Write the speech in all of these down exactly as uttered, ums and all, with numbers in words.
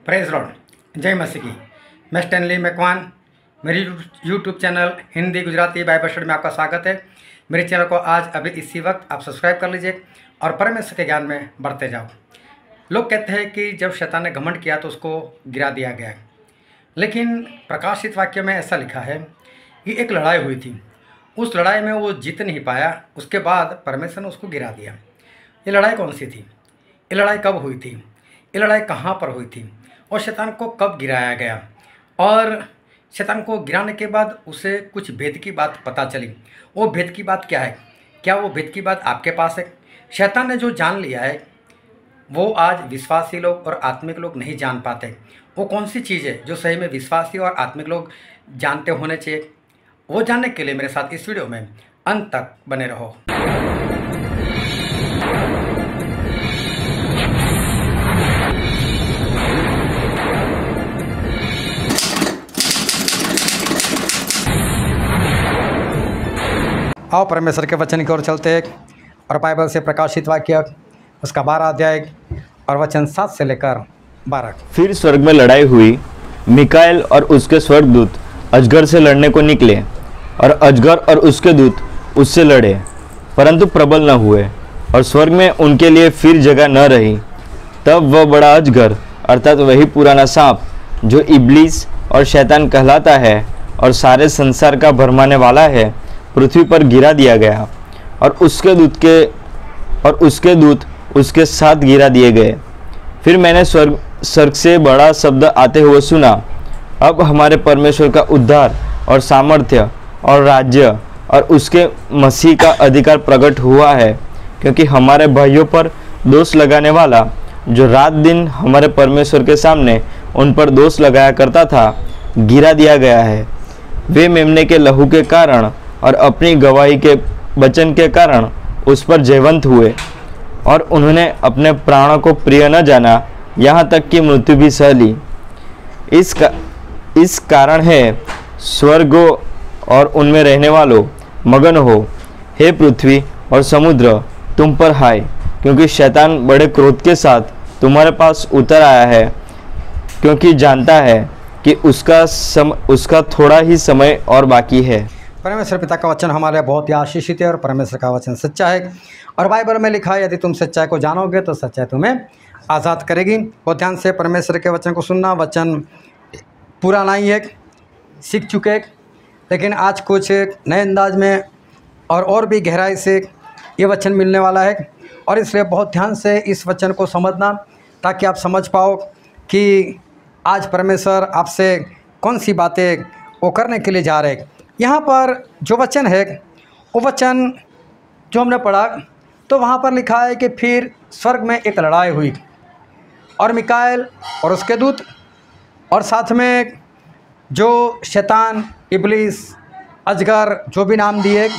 Praise Lord, जय मसीह की। मैं स्टैनली मैकवान, मेरी YouTube channel Hindi Gujarati Bible study में आपका स्वागत है। मेरे चैनल को आज अभी इसी वक्त आप सब्सक्राइब कर लीजिए और परमेश्वर के ज्ञान में बढ़ते जाओ। लोग कहते हैं कि जब शैतान ने घमंड किया तो उसको गिरा दिया गया, लेकिन प्रकाशित वाक्य में ऐसा लिखा है कि एक लड़ाई हुई थी। उस लड़ाई में वो जीत नहीं पाया, उसके बाद परमेश्वर ने उसको गिरा दिया। ये लड़ाई कौन सी थी? ये लड़ाई कब हुई थी? ये लड़ाई कहाँ पर हुई थी? और शैतान को कब गिराया गया? और शैतान को गिराने के बाद उसे कुछ भेद की बात पता चली। वो भेद की बात क्या है? क्या वो भेद की बात आपके पास है? शैतान ने जो जान लिया है वो आज विश्वासी लोग और आत्मिक लोग नहीं जान पाते। वो कौन सी चीज़ है जो सही में विश्वासी और आत्मिक लोग जानते होने चाहिए? वो जानने के लिए मेरे साथ इस वीडियो में अंत तक बने रहो। आओ परमेश्वर के वचन की ओर चलते हैं और बाइबल से प्रकाशित वाक्य उसका बारह अध्याय और वचन सात से लेकर बारह। फिर स्वर्ग में लड़ाई हुई। मिकाएल और उसके स्वर्गदूत अजगर से लड़ने को निकले और अजगर और उसके दूत उससे लड़े, परंतु प्रबल न हुए और स्वर्ग में उनके लिए फिर जगह न रही। तब वह बड़ा अजगर अर्थात वही पुराना सांप जो इब्लीस और शैतान कहलाता है और सारे संसार का भरमाने वाला है, पृथ्वी पर गिरा दिया गया और उसके दूत के और उसके दूत उसके साथ गिरा दिए गए। फिर मैंने स्वर्ग स्वर्ग से बड़ा शब्द आते हुए सुना, अब हमारे परमेश्वर का उद्धार और सामर्थ्य और राज्य और उसके मसीह का अधिकार प्रकट हुआ है, क्योंकि हमारे भाइयों पर दोष लगाने वाला जो रात दिन हमारे परमेश्वर के सामने उन पर दोष लगाया करता था, गिरा दिया गया है। वे मेमने के लहू के कारण और अपनी गवाही के वचन के कारण उस पर जयवंत हुए और उन्होंने अपने प्राणों को प्रिय न जाना, यहाँ तक कि मृत्यु भी सह ली। इस का, इस कारण है स्वर्गों और उनमें रहने वालों मगन हो, हे पृथ्वी और समुद्र तुम पर हाय, क्योंकि शैतान बड़े क्रोध के साथ तुम्हारे पास उतर आया है, क्योंकि जानता है कि उसका सम उसका थोड़ा ही समय और बाकी है। परमेश्वर पिता का वचन हमारे बहुत ही आशीषित है और परमेश्वर का वचन सच्चा है। और बाइबल में लिखा है, यदि तुम सच्चाई को जानोगे तो सच्चाई तुम्हें आज़ाद करेगी। बहुत ध्यान से परमेश्वर के वचन को सुनना। वचन पुराना ही है, सीख चुके, लेकिन आज कुछ नए अंदाज में और और भी गहराई से ये वचन मिलने वाला है। और इसलिए बहुत ध्यान से इस वचन को समझना, ताकि आप समझ पाओ कि आज परमेश्वर आपसे कौन सी बातें वो करने के लिए जा रहे हैं। यहाँ पर जो वचन है वो वचन जो हमने पढ़ा, तो वहाँ पर लिखा है कि फिर स्वर्ग में एक लड़ाई हुई और मिकाएल और उसके दूत और साथ में जो शैतान, इब्लीस, अजगर, जो भी नाम दिए,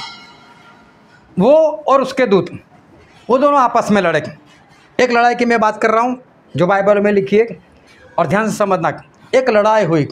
वो और उसके दूत, वो दोनों आपस में लड़े। एक लड़ाई की मैं बात कर रहा हूँ जो बाइबल में लिखी है, और ध्यान से समझना। एक लड़ाई हुई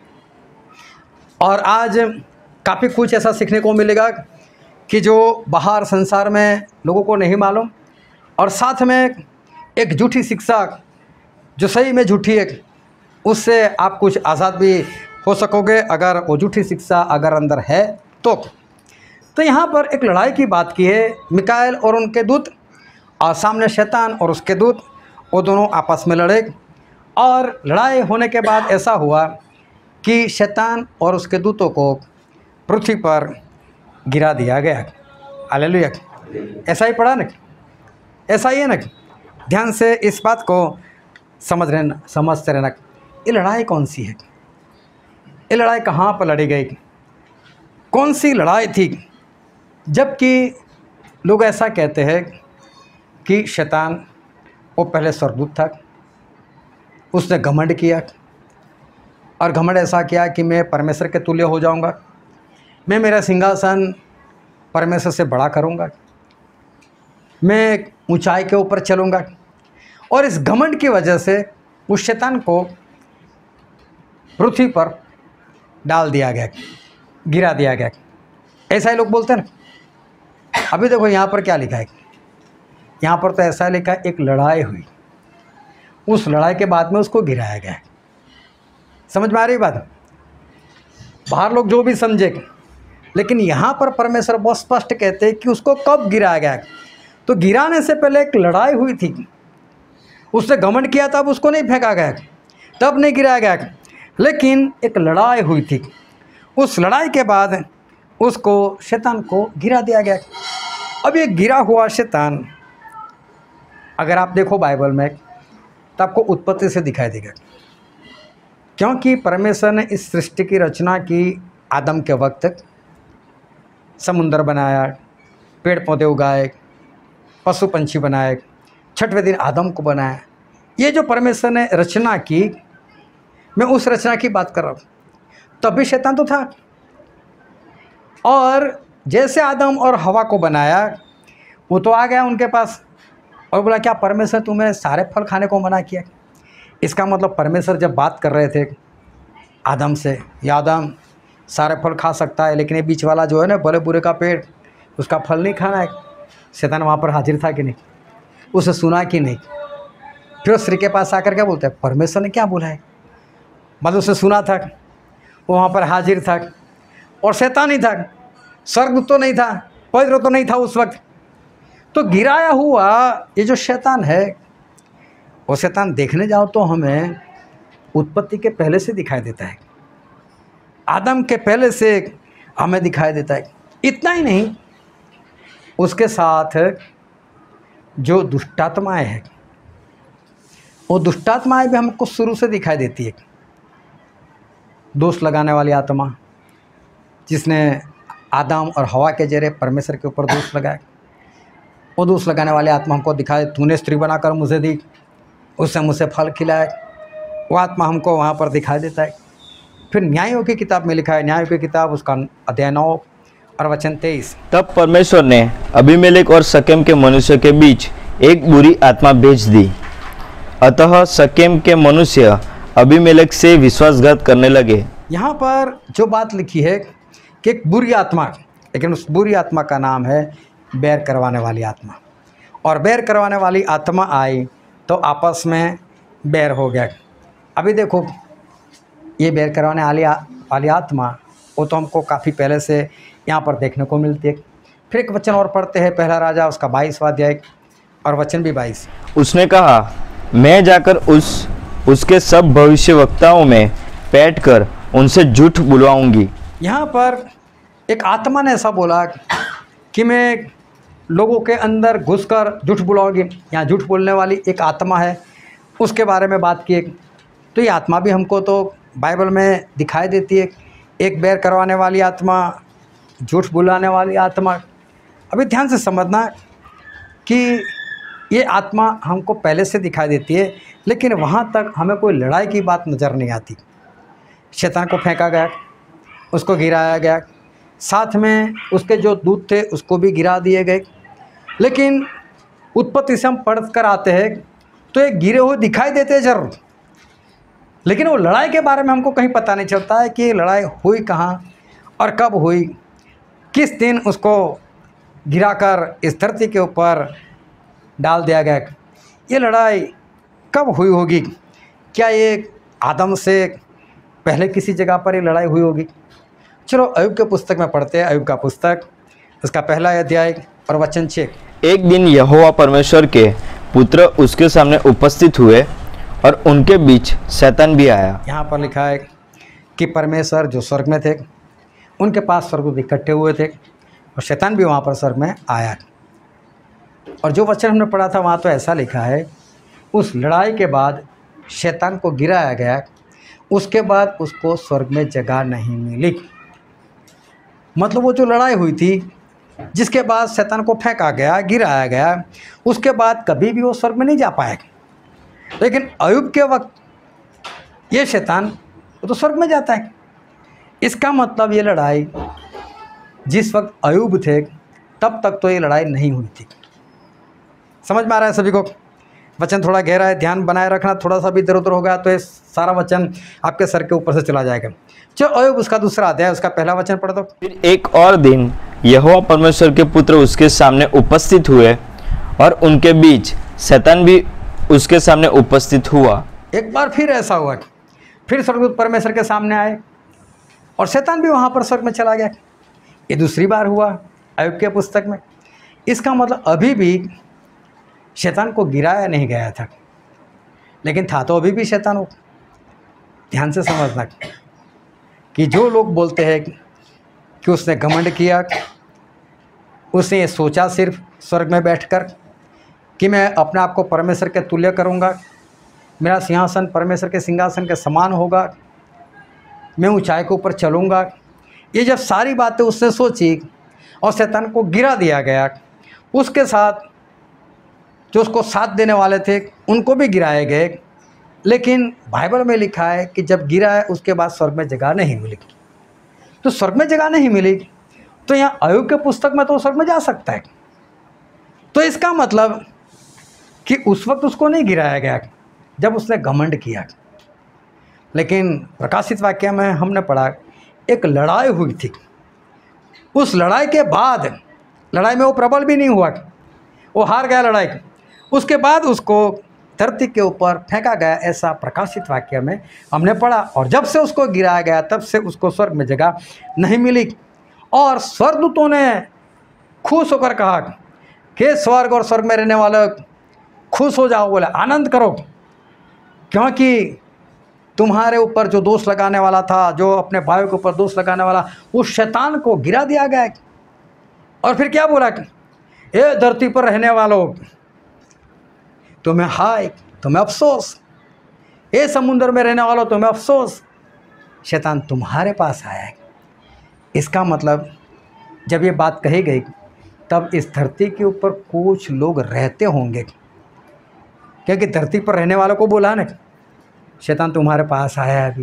और आज काफ़ी कुछ ऐसा सीखने को मिलेगा कि जो बाहर संसार में लोगों को नहीं मालूम, और साथ में एक झूठी शिक्षा जो सही में झूठी है, उससे आप कुछ आज़ाद भी हो सकोगे अगर वो झूठी शिक्षा अगर अंदर है तो। तो यहाँ पर एक लड़ाई की बात की है, मिकाएल और उनके दूत और सामने शैतान और उसके दूत, वो दोनों आपस में लड़े। और लड़ाई होने के बाद ऐसा हुआ कि शैतान और उसके दूतों को पृथ्वी पर गिरा दिया गया। हालेलुया। ऐसा ही पढ़ा ना, ऐसा ही है ना। ध्यान से इस बात को समझ रहना समझते रहना। ये लड़ाई कौन सी है? ये लड़ाई कहाँ पर लड़ी गई? कौन सी लड़ाई थी? जबकि लोग ऐसा कहते हैं कि शैतान वो पहले स्वर्गदूत था, उसने घमंड किया और घमंड ऐसा किया कि मैं परमेश्वर के तुल्य हो जाऊंगा, मैं मेरा सिंहासन परमेश्वर से बड़ा करूंगा, मैं ऊंचाई के ऊपर चलूंगा। और इस घमंड की वजह से उस शैतान को पृथ्वी पर डाल दिया गया, गिरा दिया गया। ऐसा ही लोग बोलते हैं ना। अभी देखो यहाँ पर क्या लिखा है, यहाँ पर तो ऐसा लिखा है, एक लड़ाई हुई उस लड़ाई के बाद में उसको गिराया गया। समझ में आ रही बात? बाहर लोग जो भी समझे, लेकिन यहाँ पर परमेश्वर बहुत स्पष्ट कहते हैं कि उसको कब गिराया गया। तो गिराने से पहले एक लड़ाई हुई थी, उसने घमंड किया तब उसको नहीं फेंका गया, तब नहीं गिराया गया, लेकिन एक लड़ाई हुई थी। उस लड़ाई के बाद उसको शैतान को गिरा दिया गया। अब ये गिरा हुआ शैतान अगर आप देखो बाइबल में तो आपको उत्पत्ति से दिखाई देगा, क्योंकि परमेश्वर ने इस सृष्टि की रचना की आदम के वक्त। समुंदर बनाया, पेड़ पौधे उगाए, पशु पंछी बनाए, छठवें दिन आदम को बनाया। ये जो परमेश्वर ने रचना की, मैं उस रचना की बात कर रहा हूँ। तभी शैतान तो था, और जैसे आदम और हवा को बनाया वो तो आ गया उनके पास और बोला क्या परमेश्वर तुम्हें सारे फल खाने को मना किया। इसका मतलब परमेश्वर जब बात कर रहे थे आदम से, या आदम सारे फल खा सकता है लेकिन ये बीच वाला जो है ना भले बुरे का पेड़, उसका फल नहीं खाना है। शैतान वहाँ पर हाजिर था कि नहीं? उसे सुना कि नहीं? फिर उस स्त्री के पास आकर क्या बोलते हैं, परमेश्वर ने क्या बोला है? मतलब उसे सुना था, वो वहाँ पर हाजिर था, और शैतान ही था, स्वर्गदूत तो नहीं था, पवित्र तो नहीं था उस वक्त। तो गिराया हुआ ये जो शैतान है, वो शैतान देखने जाओ तो हमें उत्पत्ति के पहले से दिखाई देता है, आदम के पहले से हमें दिखाई देता है। इतना ही नहीं, उसके साथ जो दुष्टात्माएं हैं, वो दुष्टात्माएं भी हमको शुरू से दिखाई देती है। दोष लगाने वाली आत्मा, जिसने आदम और हवा के जरिए परमेश्वर के ऊपर दोष लगाया, वो दोष लगाने वाली आत्मा हमको दिखाए, तूने स्त्री बनाकर मुझे दी, उससे मुझसे फल खिलाए, वो आत्मा हमको वहाँ पर दिखाई देता है। फिर न्यायों की किताब में लिखा है, न्यायों की किताब उसका अध्याय नौ और वचन तेईस। तब परमेश्वर ने अबीमेलेक और शकेम के मनुष्य के बीच एक बुरी आत्मा भेज दी, अतः शकेम के मनुष्य अबीमेलेक से विश्वासघात करने लगे। यहाँ पर जो बात लिखी है कि एक बुरी आत्मा, लेकिन उस बुरी आत्मा का नाम है बैर करवाने वाली आत्मा। और बैर करवाने वाली आत्मा आई तो आपस में बैर हो गया। अभी देखो ये बैर करवाने वाली वाली आत्मा, वो तो हमको काफ़ी पहले से यहाँ पर देखने को मिलती है। फिर एक वचन और पढ़ते हैं, पहला राजा उसका बाईसवां अध्याय और वचन भी बाईस। उसने कहा, मैं जाकर उस उसके सब भविष्यवक्ताओं में बैठ कर उनसे झूठ बुलवाऊंगी। यहाँ पर एक आत्मा ने ऐसा बोला कि मैं लोगों के अंदर घुसकर झूठ बुलाऊंगी। यहाँ झूठ बोलने वाली एक आत्मा है, उसके बारे में बात की। तो ये आत्मा भी हमको तो बाइबल में दिखाई देती है, एक बैर करवाने वाली आत्मा, झूठ बुलाने वाली आत्मा। अभी ध्यान से समझना कि ये आत्मा हमको पहले से दिखाई देती है, लेकिन वहाँ तक हमें कोई लड़ाई की बात नज़र नहीं आती। शैतान को फेंका गया, उसको गिराया गया, साथ में उसके जो दूत थे उसको भी गिरा दिए गए। लेकिन उत्पत्ति से हम पढ़ कर आते हैं तो ये गिरे हुए दिखाई देते हैं जरूर, लेकिन वो लड़ाई के बारे में हमको कहीं पता नहीं चलता है कि लड़ाई हुई कहाँ और कब हुई, किस दिन उसको गिराकर इस धरती के ऊपर डाल दिया गया। ये लड़ाई कब हुई होगी? क्या ये आदम से पहले किसी जगह पर ये लड़ाई हुई होगी? चलो अय्यूब के पुस्तक में पढ़ते हैं। अय्यूब का पुस्तक उसका पहला अध्याय और वचन छः। एक दिन यहोवा परमेश्वर के पुत्र उसके सामने उपस्थित हुए और उनके बीच शैतान भी आया। यहाँ पर लिखा है कि परमेश्वर जो स्वर्ग में थे, उनके पास स्वर्गदूत इकट्ठे हुए थे और शैतान भी वहाँ पर स्वर्ग में आया। और जो वचन हमने पढ़ा था वहाँ तो ऐसा लिखा है, उस लड़ाई के बाद शैतान को गिराया गया, उसके बाद उसको स्वर्ग में जगह नहीं मिली। मतलब वो जो लड़ाई हुई थी, जिसके बाद शैतान को फेंका गया, गिराया गया, उसके बाद कभी भी वो स्वर्ग में नहीं जा पाया। लेकिन अय्यूब के वक्त ये शैतान वो तो स्वर्ग में जाता है। इसका मतलब ये लड़ाई जिस वक्त अय्यूब थे तब तक तो ये लड़ाई नहीं हुई थी। समझ में आ रहा है सभी को? वचन थोड़ा गहरा है, ध्यान बनाए रखना। थोड़ा सा भी इधर उधर होगा तो ये सारा वचन आपके सर के ऊपर से चला जाएगा। चलो अय्यूब उसका दूसरा अध्याय उसका पहला वचन पढ़ दो। फिर एक और दिन यहोवा परमेश्वर के पुत्र उसके सामने उपस्थित हुए और उनके बीच शैतान भी उसके सामने उपस्थित हुआ। एक बार फिर ऐसा हुआ कि फिर स्वर्गदूत परमेश्वर के सामने आए और शैतान भी वहाँ पर स्वर्ग में चला गया। ये दूसरी बार हुआ अय्यूब के पुस्तक में। इसका मतलब अभी भी शैतान को गिराया नहीं गया था, लेकिन था तो अभी भी शैतान हो। ध्यान से समझना कि जो लोग बोलते हैं कि उसने घमंड किया, उसने ये सोचा सिर्फ स्वर्ग में बैठकर कि मैं अपने आप को परमेश्वर के तुल्य करूँगा, मेरा सिंहासन परमेश्वर के सिंहासन के समान होगा, मैं ऊंचाई के ऊपर चलूँगा। ये जब सारी बातें उसने सोची और शैतान को गिरा दिया गया, उसके साथ जो उसको साथ देने वाले थे उनको भी गिराए गए। लेकिन बाइबल में लिखा है कि जब गिरा है उसके बाद स्वर्ग में जगह नहीं मिली। तो स्वर्ग में जगह नहीं मिली तो यहाँ अय्यूब के पुस्तक में तो स्वर्ग में जा सकता है। तो इसका मतलब कि उस वक्त उसको नहीं गिराया गया जब उसने घमंड किया। लेकिन प्रकाशित वाक्य में हमने पढ़ा एक लड़ाई हुई थी। उस लड़ाई के बाद, लड़ाई में वो प्रबल भी नहीं हुआ, वो हार गया लड़ाई। उसके बाद उसको धरती के ऊपर फेंका गया, ऐसा प्रकाशित वाक्य में हमने पढ़ा। और जब से उसको गिराया गया तब से उसको स्वर्ग में जगह नहीं मिली। और स्वर्गदूतों ने खुश होकर कहा कि स्वर्ग और स्वर्ग में रहने वाले खुश हो जाओ, बोले आनंद करो, क्योंकि तुम्हारे ऊपर जो दोष लगाने वाला था, जो अपने भाइयों के ऊपर दोष लगाने वाला, उस शैतान को गिरा दिया गया। और फिर क्या बोला कि ए धरती पर रहने वालों, तुम्हें हाय, तुम्हें अफसोस, ए समुद्र में रहने वालों तुम्हें अफसोस, शैतान तुम्हारे पास आया है। इसका मतलब जब ये बात कही गई तब इस धरती के ऊपर कुछ लोग रहते होंगे, क्योंकि धरती पर रहने वालों को बोला ना शैतान तुम्हारे पास आया है। अभी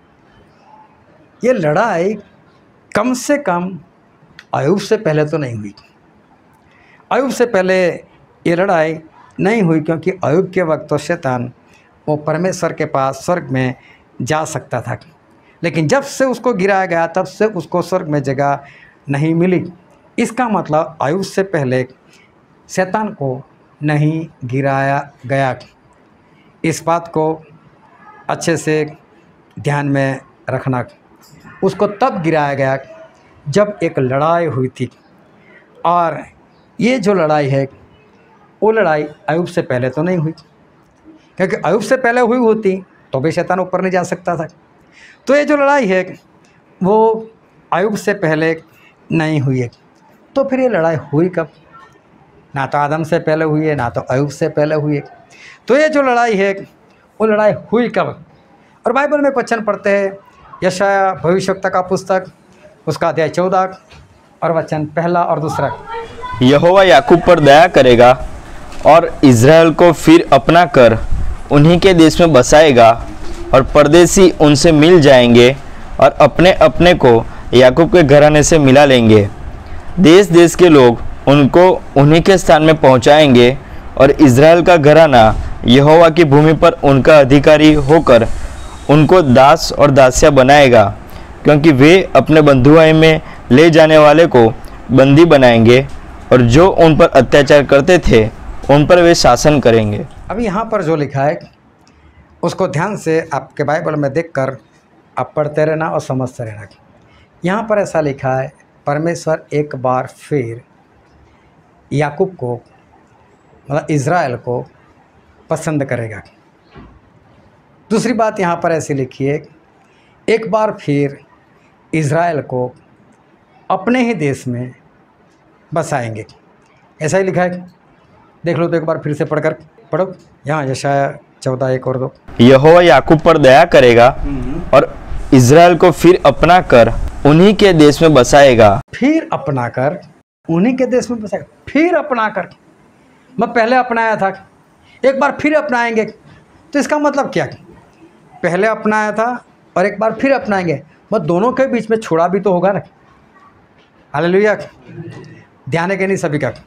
ये लड़ाई कम से कम अय्यूब से पहले तो नहीं हुई। अय्यूब से पहले ये लड़ाई नहीं हुई, क्योंकि अय्यूब के वक्त तो शैतान वो परमेश्वर के पास स्वर्ग में जा सकता था। लेकिन जब से उसको गिराया गया तब से उसको स्वर्ग में जगह नहीं मिली। इसका मतलब अय्यूब से पहले शैतान को नहीं गिराया गया। इस बात को अच्छे से ध्यान में रखना। उसको तब गिराया गया जब एक लड़ाई हुई थी। और ये जो लड़ाई है वो लड़ाई अय्यूब से पहले तो नहीं हुई, क्योंकि अय्यूब से पहले हुई होती तो भी शैतान ऊपर नहीं जा सकता था। तो ये जो लड़ाई है वो अय्यूब से पहले नहीं हुई है। तो फिर ये लड़ाई हुई कब? ना तो आदम से पहले हुई है, ना तो अय्यूब से पहले हुई है। तो ये जो लड़ाई है वो लड़ाई हुई कब? और बाइबल में वचन पढ़ते हैं यशायाह भविष्यवक्ता का पुस्तक, उसका अध्याय चौदह और वचन पहला और दूसरा। यहोवा याकूब पर दया करेगा और इज़राइल को फिर अपना कर उन्हीं के देश में बसाएगा, और परदेसी उनसे मिल जाएंगे और अपने अपने को याकूब के घराने से मिला लेंगे। देश देश के लोग उनको उन्हीं के स्थान में पहुंचाएंगे, और इज़राइल का घराना यहोवा की भूमि पर उनका अधिकारी होकर उनको दास और दासिया बनाएगा, क्योंकि वे अपने बंधुआई में ले जाने वाले को बंदी बनाएंगे, और जो उन पर अत्याचार करते थे उन पर वे शासन करेंगे। अब यहाँ पर जो लिखा है उसको ध्यान से आपके बाइबल में देखकर आप पढ़ते रहना और समझते रहना। यहाँ पर ऐसा लिखा है परमेश्वर एक बार फिर याकूब को, मतलब इज़राइल को पसंद करेगा। दूसरी बात यहाँ पर ऐसी लिखी है एक बार फिर इज़राइल को अपने ही देश में बसाएंगे। ऐसा ही लिखा है, देख लो तो एक बार फिर से पढ़कर पढ़ो। यहाँ यशायाह चौदह एक और दो। यहोवा याकूब पर दया करेगा और इज़राइल को फिर अपना कर उन्हीं के देश में बसाएगा। फिर अपना कर उन्हीं के देश में बसाएगा। फिर अपना कर, मैं पहले अपनाया था, एक बार फिर अपनाएंगे। तो इसका मतलब क्या? पहले अपनाया था और एक बार फिर अपनाएंगे, मैं दोनों के बीच में छोड़ा भी तो होगा ना। हालेलुया। ध्यान है कि नहीं सभी का?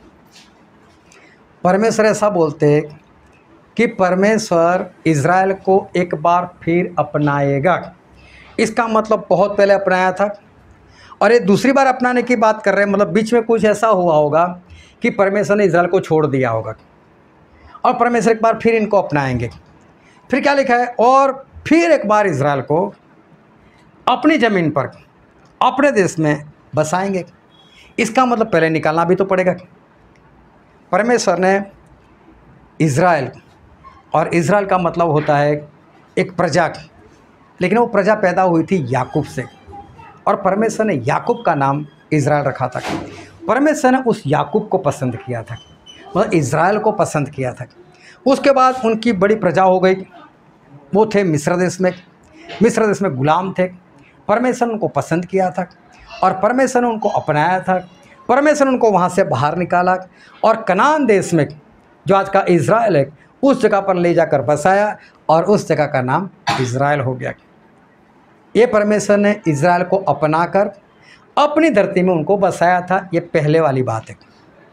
परमेश्वर ऐसा बोलते हैं कि परमेश्वर इज़राइल को एक बार फिर अपनाएगा। इसका मतलब बहुत पहले अपनाया था और ये दूसरी बार अपनाने की बात कर रहे हैं। मतलब बीच में कुछ ऐसा हुआ होगा कि परमेश्वर ने इज़राइल को छोड़ दिया होगा और परमेश्वर एक बार फिर इनको अपनाएंगे। फिर क्या लिखा है, और फिर एक बार इज़राइल को अपनी ज़मीन पर अपने देश में बसाएंगे। इसका मतलब पहले निकालना भी तो पड़ेगा। परमेश्वर ने इज़राइल, और इज़राइल का मतलब होता है एक प्रजा, लेकिन वो प्रजा पैदा हुई थी याकूब से, और परमेश्वर ने याकूब का नाम इज़राइल रखा था। परमेश्वर ने उस याकूब को पसंद किया था, मतलब इज़राइल को पसंद किया था। उसके बाद उनकी बड़ी प्रजा हो गई, वो थे मिस्र देश में। मिस्र देश में गुलाम थे। परमेश्वर ने उनको पसंद किया था और परमेश्वर ने उनको अपनाया था। परमेश्वर ने उनको वहाँ से बाहर निकाला और कनान देश में, जो आज का इज़राइल है, उस जगह पर ले जाकर बसाया और उस जगह का नाम इज़राइल हो गया। ये परमेश्वर ने इज़राइल को अपनाकर अपनी धरती में उनको बसाया था। ये पहले वाली बात है।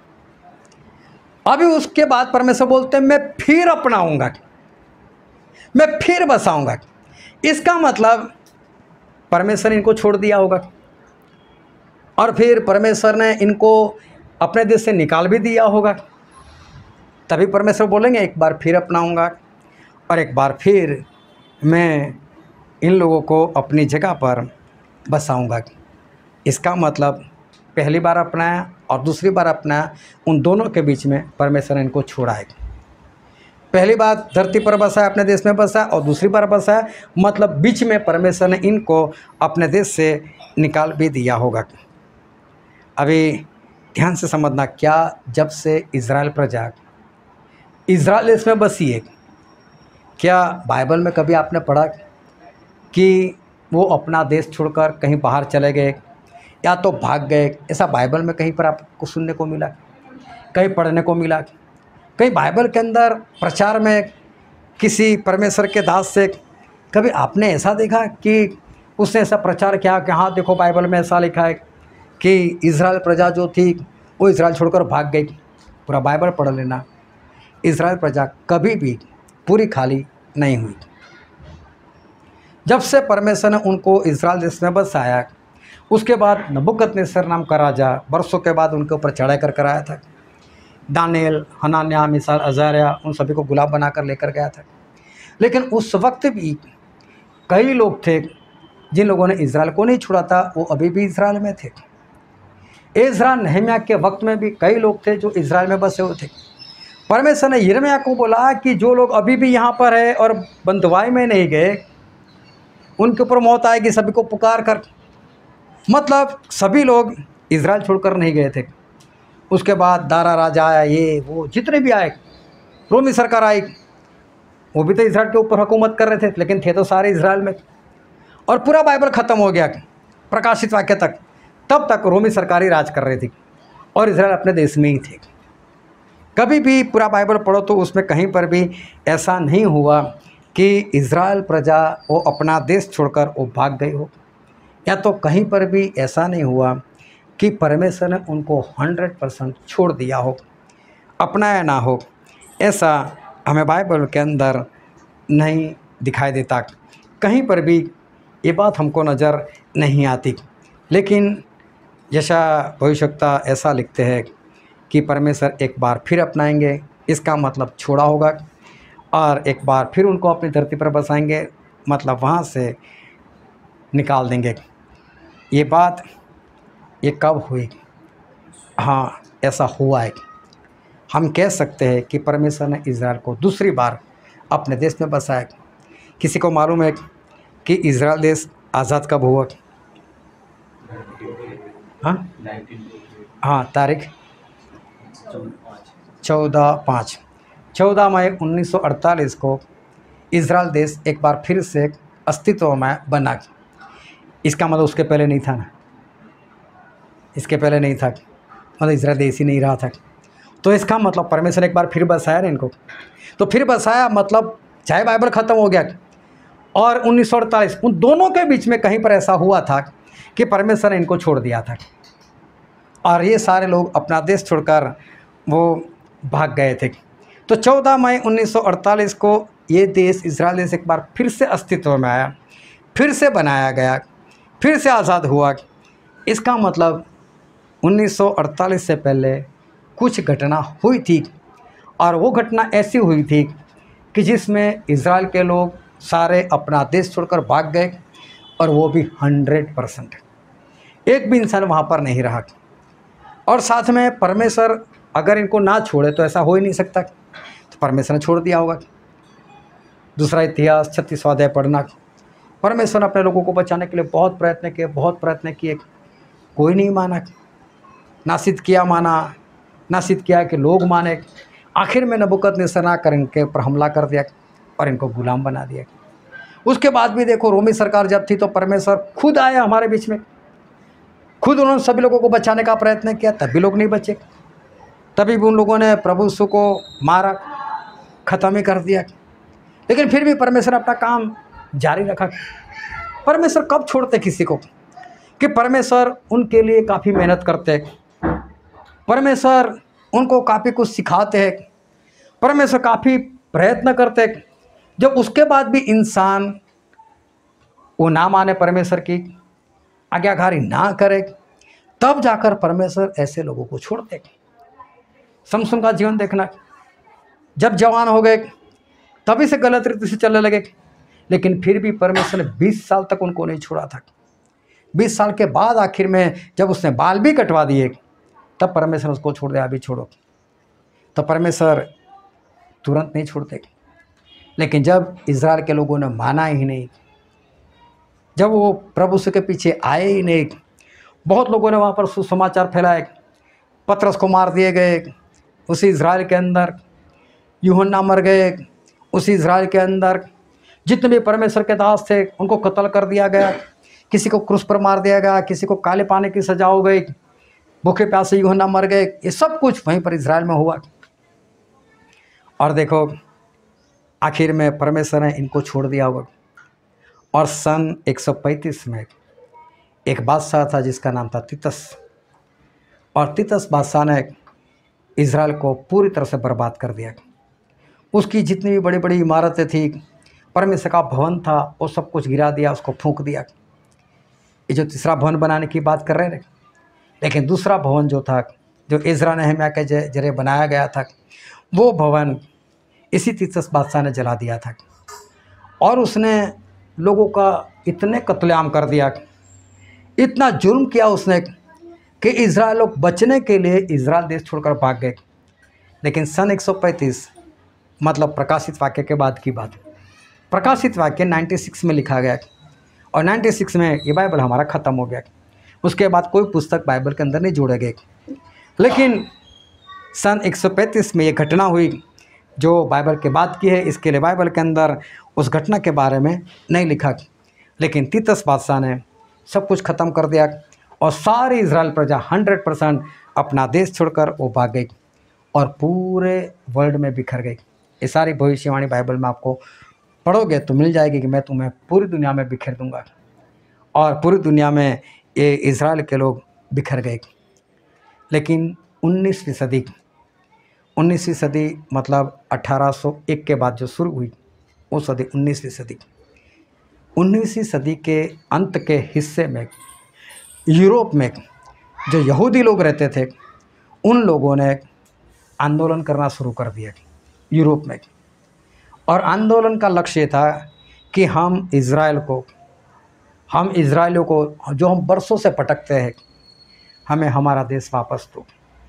अभी उसके बाद परमेश्वर बोलते हैं मैं फिर अपनाऊंगा, मैं फिर बसाऊंगा। इसका मतलब परमेश्वर ने इनको छोड़ दिया होगा और फिर परमेश्वर ने इनको अपने देश से निकाल भी दिया होगा। तभी परमेश्वर बोलेंगे एक बार फिर अपनाऊंगा और एक बार फिर मैं इन लोगों को अपनी जगह पर बसाऊंगा। इसका मतलब पहली बार अपनाया और दूसरी बार अपनाया, उन दोनों के बीच में परमेश्वर ने इनको छोड़ा है। पहली बार धरती पर बसाया, अपने देश में बसाया, और दूसरी बार बसाया, मतलब बीच में परमेश्वर ने इनको अपने देश से निकाल भी दिया होगा। अभी ध्यान से समझना, क्या जब से इज़राइल प्रजा इज़राइल देश में बसी है, क्या बाइबल में कभी आपने पढ़ा कि वो अपना देश छोड़कर कहीं बाहर चले गए या तो भाग गए? ऐसा बाइबल में कहीं पर आपको सुनने को मिला, कहीं पढ़ने को मिला? कहीं बाइबल के अंदर प्रचार में किसी परमेश्वर के दास से कभी आपने ऐसा देखा कि उसने ऐसा प्रचार किया कि हाँ देखो बाइबल में ऐसा लिखा है कि इज़राइल प्रजा जो थी वो इज़राइल छोड़कर भाग गई? पूरा बाइबल पढ़ लेना। इज़राइल प्रजा कभी भी पूरी खाली नहीं हुई। जब से परमेश्वर ने उनको इज़राइल देश में बसाया, उसके बाद नबूकदनेस्सर नाम का राजा बरसों के बाद उनके ऊपर चढ़ाई कर कर आया था। दानिएल, हनान्याह, मिसाल, अज़ारिया, उन सभी को गुलाम बनाकर लेकर गया था। लेकिन उस वक्त भी कई लोग थे जिन लोगों ने इज़राइल को नहीं छोड़ा था, वो अभी भी इज़राइल में थे। एज़रा, नहम्याह के वक्त में भी कई लोग थे जो इज़राइल में बसे हुए थे। परमेश्वर ने यिर्मयाह को बोला कि जो लोग अभी भी यहाँ पर है और बंधुआई में नहीं गए, उनके ऊपर मौत आएगी, सभी को पुकार कर। मतलब सभी लोग इज़राइल छोड़कर नहीं गए थे। उसके बाद दारा राजा आया, ये वो जितने भी आए, रोमी सरकार आई, वो भी तो इज़राइल के ऊपर हुकूमत कर रहे थे, लेकिन थे तो सारे इज़राइल में। और पूरा बाइबल ख़त्म हो गया प्रकाशित वाक्य तक, तब तक रोमी सरकार ही राज कर रही थी और इज़राइल अपने देश में ही थे। कभी भी पूरा बाइबल पढ़ो तो उसमें कहीं पर भी ऐसा नहीं हुआ कि इज़राइल प्रजा वो अपना देश छोड़कर वो भाग गई हो, या तो कहीं पर भी ऐसा नहीं हुआ कि परमेश्वर ने उनको हंड्रेड परसेंट छोड़ दिया हो, अपनाया ना हो। ऐसा हमें बाइबल के अंदर नहीं दिखाई देता, कहीं पर भी ये बात हमको नज़र नहीं आती। लेकिन यशायाह भविष्यवक्ता ऐसा लिखते हैं कि परमेश्वर एक बार फिर अपनाएंगे, इसका मतलब छोड़ा होगा, और एक बार फिर उनको अपनी धरती पर बसाएंगे, मतलब वहाँ से निकाल देंगे। ये बात ये कब हुई? हाँ, ऐसा हुआ है। हम कह सकते हैं कि परमेश्वर ने इज़राइल को दूसरी बार अपने देश में बसाया। किसी को मालूम है कि इज़राइल देश आज़ाद कब हुआ? हाँ हाँ तारीख चौदह पाँच चौदह मई उन्नीस सौ अड़तालीस को इज़राइल देश एक बार फिर से अस्तित्व में बना। इसका मतलब उसके पहले नहीं था ना, इसके पहले नहीं था, मतलब इज़राइल देश ही नहीं रहा था। तो इसका मतलब परमेश्वर एक बार फिर बसाया ना इनको, तो फिर बसाया मतलब चाहे बाइबल ख़त्म हो गया और उन्नीस सौ अड़तालीस, उन दोनों के बीच में कहीं पर ऐसा हुआ था कि परमेश्वर ने इनको छोड़ दिया था और ये सारे लोग अपना देश छोड़कर वो भाग गए थे। तो चौदह मई उन्नीस सौ अड़तालीस को ये देश इज़राइल देश एक बार फिर से अस्तित्व में आया, फिर से बनाया गया, फिर से आज़ाद हुआ। इसका मतलब उन्नीस सौ अड़तालीस से पहले कुछ घटना हुई थी और वो घटना ऐसी हुई थी कि जिसमें इज़राइल के लोग सारे अपना देश छोड़कर भाग गए, और वो भी हंड्रेड परसेंट, एक भी इंसान वहाँ पर नहीं रहा। और साथ में परमेश्वर अगर इनको ना छोड़े तो ऐसा हो ही नहीं सकता, तो परमेश्वर ने छोड़ दिया होगा। दूसरा इतिहास छत्तीसवां अध्याय पढ़ना। परमेश्वर ने अपने लोगों को बचाने के लिए बहुत प्रयत्न किए, बहुत प्रयत्न किए, कोई नहीं माना। ना सिद्ध किया माना, ना सिद्ध किया कि लोग माने। आखिर में नबूकदनेस्सर ना कर इनके ऊपर हमला कर दिया और इनको गुलाम बना दिया। उसके बाद भी देखो, रोमी सरकार जब थी तो परमेश्वर खुद आया हमारे बीच में, खुद उन्होंने सभी लोगों को बचाने का प्रयत्न किया, तब भी लोग नहीं बचे। तभी भी उन लोगों ने प्रभु यीशु को मारा, ख़त्म ही कर दिया। लेकिन फिर भी परमेश्वर अपना काम जारी रखा। परमेश्वर कब छोड़ते किसी को, कि परमेश्वर उनके लिए काफ़ी मेहनत करते हैं, परमेश्वर उनको काफ़ी कुछ सिखाते हैं, परमेश्वर काफ़ी प्रयत्न करते हैं। जब उसके बाद भी इंसान वो ना माने, परमेश्वर की आज्ञाकारी ना करे, तब जाकर परमेश्वर ऐसे लोगों को छोड़ते। समसून का जीवन देखना, जब जवान हो गए तभी से गलत रीति से चलने लगे, लेकिन फिर भी परमेश्वर ने बीस साल तक उनको नहीं छोड़ा था। बीस साल के बाद आखिर में जब उसने बाल भी कटवा दिए, तब परमेश्वर उसको छोड़ दिया, अभी छोड़ो। तो परमेश्वर तुरंत नहीं छोड़ते। लेकिन जब इज़राइल के लोगों ने माना ही नहीं, जब वो प्रभु के पीछे आए ही नहीं, बहुत लोगों ने वहाँ पर सुसमाचार फैलाए, पतरस को मार दिए गए उसी इज़राइल के अंदर, यूहन्ना मर गए उसी इज़राइल के अंदर, जितने भी परमेश्वर के दास थे उनको कत्ल कर दिया गया, किसी को क्रूस पर मार दिया गया, किसी को काले पानी की सजा हो गई, भूखे प्यासे यूहन्ना मर गए। ये सब कुछ वहीं पर इज़राइल में हुआ। और देखो आखिर में परमेश्वर ने इनको छोड़ दिया होगा। और सन एक सौ पैंतीस में एक बादशाह था जिसका नाम था तीतस, और तीतस बादशाह ने इज़राइल को पूरी तरह से बर्बाद कर दिया। उसकी जितनी भी बड़ी बड़ी इमारतें थी, परमेश्वर का भवन था, वो सब कुछ गिरा दिया, उसको फूंक दिया। ये जो तीसरा भवन बनाने की बात कर रहे हैं, लेकिन दूसरा भवन जो था, जो इज़रा नेहम्याह के जरिए बनाया गया था, वो भवन इसी तीतस बादशाह ने जला दिया था। और उसने लोगों का इतने कत्लेआम कर दिया, इतना जुल्म किया उसने कि इज़राइल लोग बचने के लिए इज़राइल देश छोड़कर भाग गए। लेकिन सन एक सौ पैंतीस मतलब प्रकाशित वाक्य के बाद की बात। प्रकाशित वाक्य छियानवे में लिखा गया, और छियानवे में ये बाइबल हमारा ख़त्म हो गया। उसके बाद कोई पुस्तक बाइबल के अंदर नहीं जोड़े गए। लेकिन सन एक सौ पैंतीस में ये घटना हुई जो बाइबल के बाद की है, इसके लिए बाइबल के अंदर उस घटना के बारे में नहीं लिखा। लेकिन तीतस बादशाह ने सब कुछ ख़त्म कर दिया, और सारी इज़राइल प्रजा हंड्रेड परसेंट अपना देश छोड़कर वो भाग गई और पूरे वर्ल्ड में बिखर गई। ये सारी भविष्यवाणी बाइबल में आपको पढ़ोगे तो मिल जाएगी कि मैं तुम्हें पूरी दुनिया में बिखेर दूंगा, और पूरी दुनिया में ये इज़राइल के लोग बिखर गए। लेकिन उन्नीसवीं सदी उन्नीसवीं सदी मतलब अठारह सौ एक के बाद जो शुरू हुई, वो सदी उन्नीसवीं सदी उन्नीसवीं सदी के अंत के हिस्से में यूरोप में जो यहूदी लोग रहते थे, उन लोगों ने आंदोलन करना शुरू कर दिया यूरोप में। और आंदोलन का लक्ष्य था कि हम इज़राइल को, हम इज़राइलियों को जो हम बरसों से भटकते हैं, हमें हमारा देश वापस दो।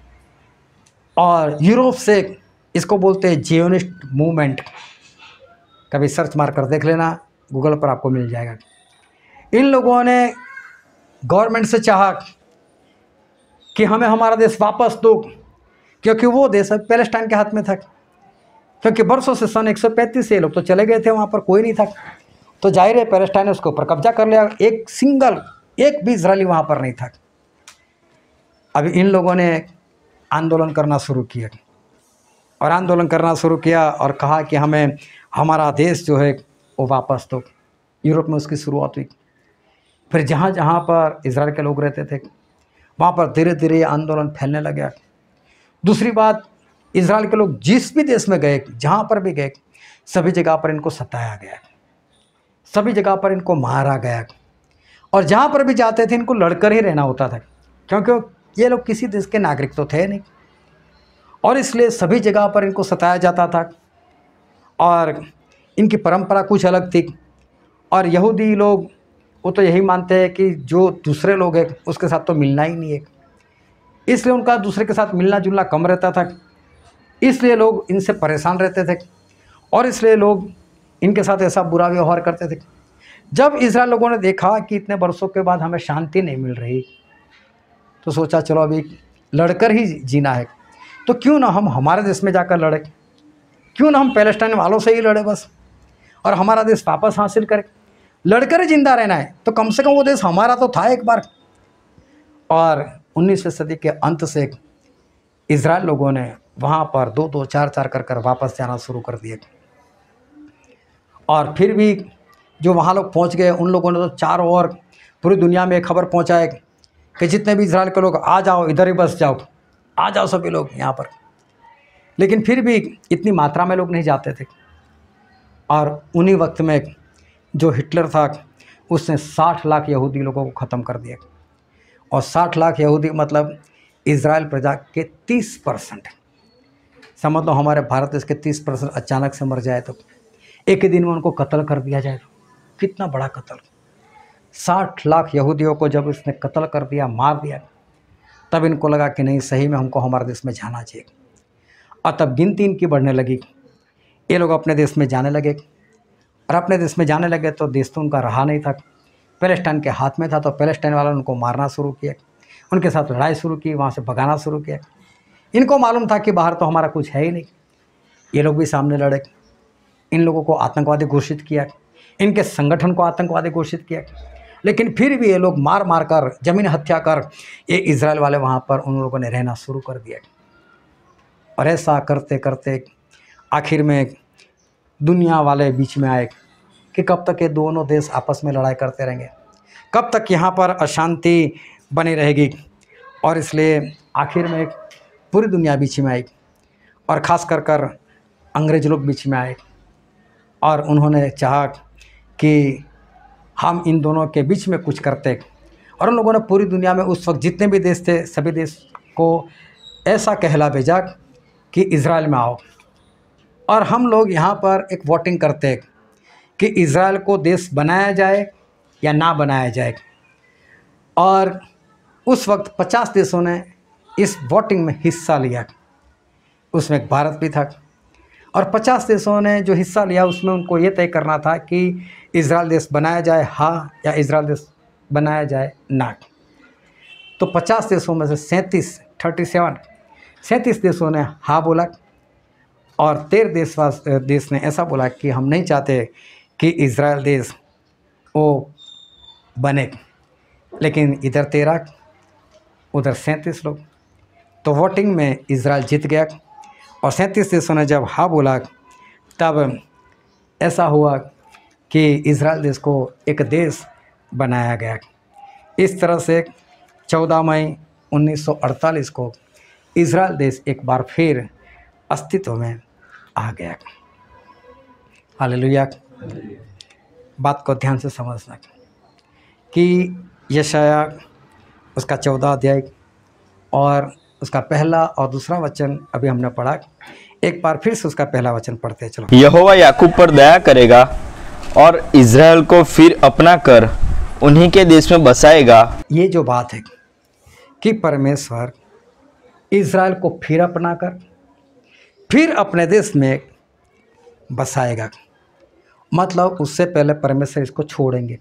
और यूरोप से इसको बोलते हैं जियोनिस्ट मूवमेंट। कभी सर्च मार कर देख लेना, गूगल पर आपको मिल जाएगा। इन लोगों ने गवर्नमेंट से चाहा कि हमें हमारा देश वापस दो, क्योंकि वो देश पैलेस्टाइन के हाथ में था। क्योंकि बरसों से सन एक सौ पैंतीस से लोग तो चले गए थे, वहाँ पर कोई नहीं था, तो जाहिर है पैलेस्टाइन ने उसके ऊपर कब्जा कर लिया। एक सिंगल एक भी इजरायली वहाँ पर नहीं था। अभी इन लोगों ने आंदोलन करना शुरू किया, और आंदोलन करना शुरू किया और कहा कि हमें हमारा देश जो है वो वापस दो। यूरोप में उसकी शुरुआत हुई। फिर जहाँ जहाँ पर इज़राइल के लोग रहते थे, वहाँ पर धीरे धीरे आंदोलन फैलने लगा। दूसरी बात, इज़राइल के लोग जिस भी देश में गए, जहाँ पर भी गए, सभी जगह पर इनको सताया गया, सभी जगह पर इनको मारा गया, और जहाँ पर भी जाते थे इनको लड़कर ही रहना होता था, क्योंकि ये लोग किसी देश के नागरिक तो थे नहीं। और इसलिए सभी जगह पर इनको सताया जाता था और इनकी परंपरा कुछ अलग थी। और यहूदी लोग वो तो यही मानते हैं कि जो दूसरे लोग हैं उसके साथ तो मिलना ही नहीं है, इसलिए उनका दूसरे के साथ मिलना जुलना कम रहता था, इसलिए लोग इनसे परेशान रहते थे और इसलिए लोग इनके साथ ऐसा बुरा व्यवहार करते थे। जब इजराइल लोगों ने देखा कि इतने वर्षों के बाद हमें शांति नहीं मिल रही, तो सोचा चलो अभी लड़कर ही जीना है, तो क्यों ना हम हमारे देश में जाकर लड़े, क्यों ना हम पैलेस्टाइन वालों से ही लड़े बस और हमारा देश वापस हासिल करें। लड़कर ही जिंदा रहना है तो कम से कम वो देश हमारा तो था एक बार। और उन्नीसवीं सदी के अंत से इजराइल लोगों ने वहाँ पर दो दो चार चार कर कर वापस जाना शुरू कर दिए। और फिर भी जो वहाँ लोग पहुँच गए उन लोगों ने तो चारों ओर पूरी दुनिया में खबर पहुँचाए कि जितने भी इजराइल के लोग आ जाओ, इधर ही बस जाओ, आ जाओ सभी लोग यहाँ पर। लेकिन फिर भी इतनी मात्रा में लोग नहीं जाते थे। और उन्हीं वक्त में जो हिटलर था उसने साठ लाख यहूदी लोगों को ख़त्म कर दिया। और साठ लाख यहूदी मतलब इजराइल प्रजा के तीस परसेंट, समझ लो हमारे भारत देश के तीस परसेंट अचानक से मर जाए तो एक ही दिन में उनको कत्ल कर दिया जाए, कितना बड़ा कत्ल। साठ लाख यहूदियों को जब उसने कत्ल कर दिया, मार दिया, तब इनको लगा कि नहीं सही में हमको हमारे देश में जाना चाहिए। और तब गिनती इनकी बढ़ने लगी, ये लोग अपने देश में जाने लगे और अपने देश में जाने लगे तो देश तो उनका रहा नहीं था, पैलेस्टाइन के हाथ में था। तो पैलेस्टाइन वालों ने उनको मारना शुरू किया, उनके साथ लड़ाई शुरू की, वहाँ से भगाना शुरू किया। इनको मालूम था कि बाहर तो हमारा कुछ है ही नहीं। ये लोग भी सामने लड़े, इन लोगों को आतंकवादी घोषित किया, इनके संगठन को आतंकवादी घोषित किया। लेकिन फिर भी ये लोग मार मार कर, जमीन हत्या कर, ये इजराइल वाले वहाँ पर उन लोगों ने रहना शुरू कर दिया। और ऐसा करते करते आखिर में दुनिया वाले बीच में आए कि कब तक ये दोनों देश आपस में लड़ाई करते रहेंगे, कब तक यहाँ पर अशांति बनी रहेगी। और इसलिए आखिर में पूरी दुनिया बीच में आई और ख़ास कर कर अंग्रेज लोग बीच में आए और उन्होंने चाहा कि हम इन दोनों के बीच में कुछ करते। और उन लोगों ने पूरी दुनिया में उस वक्त जितने भी देश थे सभी देश को ऐसा कहला भेजा कि इजराइल में आओ और हम लोग यहाँ पर एक वोटिंग करते कि इजराइल को देश बनाया जाए या ना बनाया जाए। और उस वक्त पचास देशों ने इस वोटिंग में हिस्सा लिया, उसमें भारत भी था। और पचास देशों ने जो हिस्सा लिया उसमें उनको ये तय करना था कि इजराइल देश बनाया जाए हाँ या इजराइल देश बनाया जाए ना। तो पचास देशों में से सैंतीस थर्टी सेवन सैंतीस देशों ने हाँ बोला और तेरह देशवास देश ने ऐसा बोला कि हम नहीं चाहते कि इजराइल देश वो बने। लेकिन इधर तेरह उधर सैंतीस लोग, तो वोटिंग में इजराइल जीत गया। और सैंतीस देशों ने जब हाँ बोला तब ऐसा हुआ कि इजराइल देश को एक देश बनाया गया। इस तरह से चौदह मई उन्नीस सौ अड़तालीस को इजराइल देश एक बार फिर अस्तित्व में आ गया। हालेलुया। बात को ध्यान से समझना कि यशाया उसका चौदह अध्याय और उसका पहला और दूसरा वचन अभी हमने पढ़ा। एक बार फिर से उसका पहला वचन पढ़ते हैं। चलो। यहोवा याकूब पर दया करेगा और इज़राइल को फिर अपना कर उन्हीं के देश में बसाएगा। ये जो बात है कि परमेश्वर इज़राइल को फिर अपना कर फिर अपने देश में बसाएगा, मतलब उससे पहले परमेश्वर इसको छोड़ेंगे।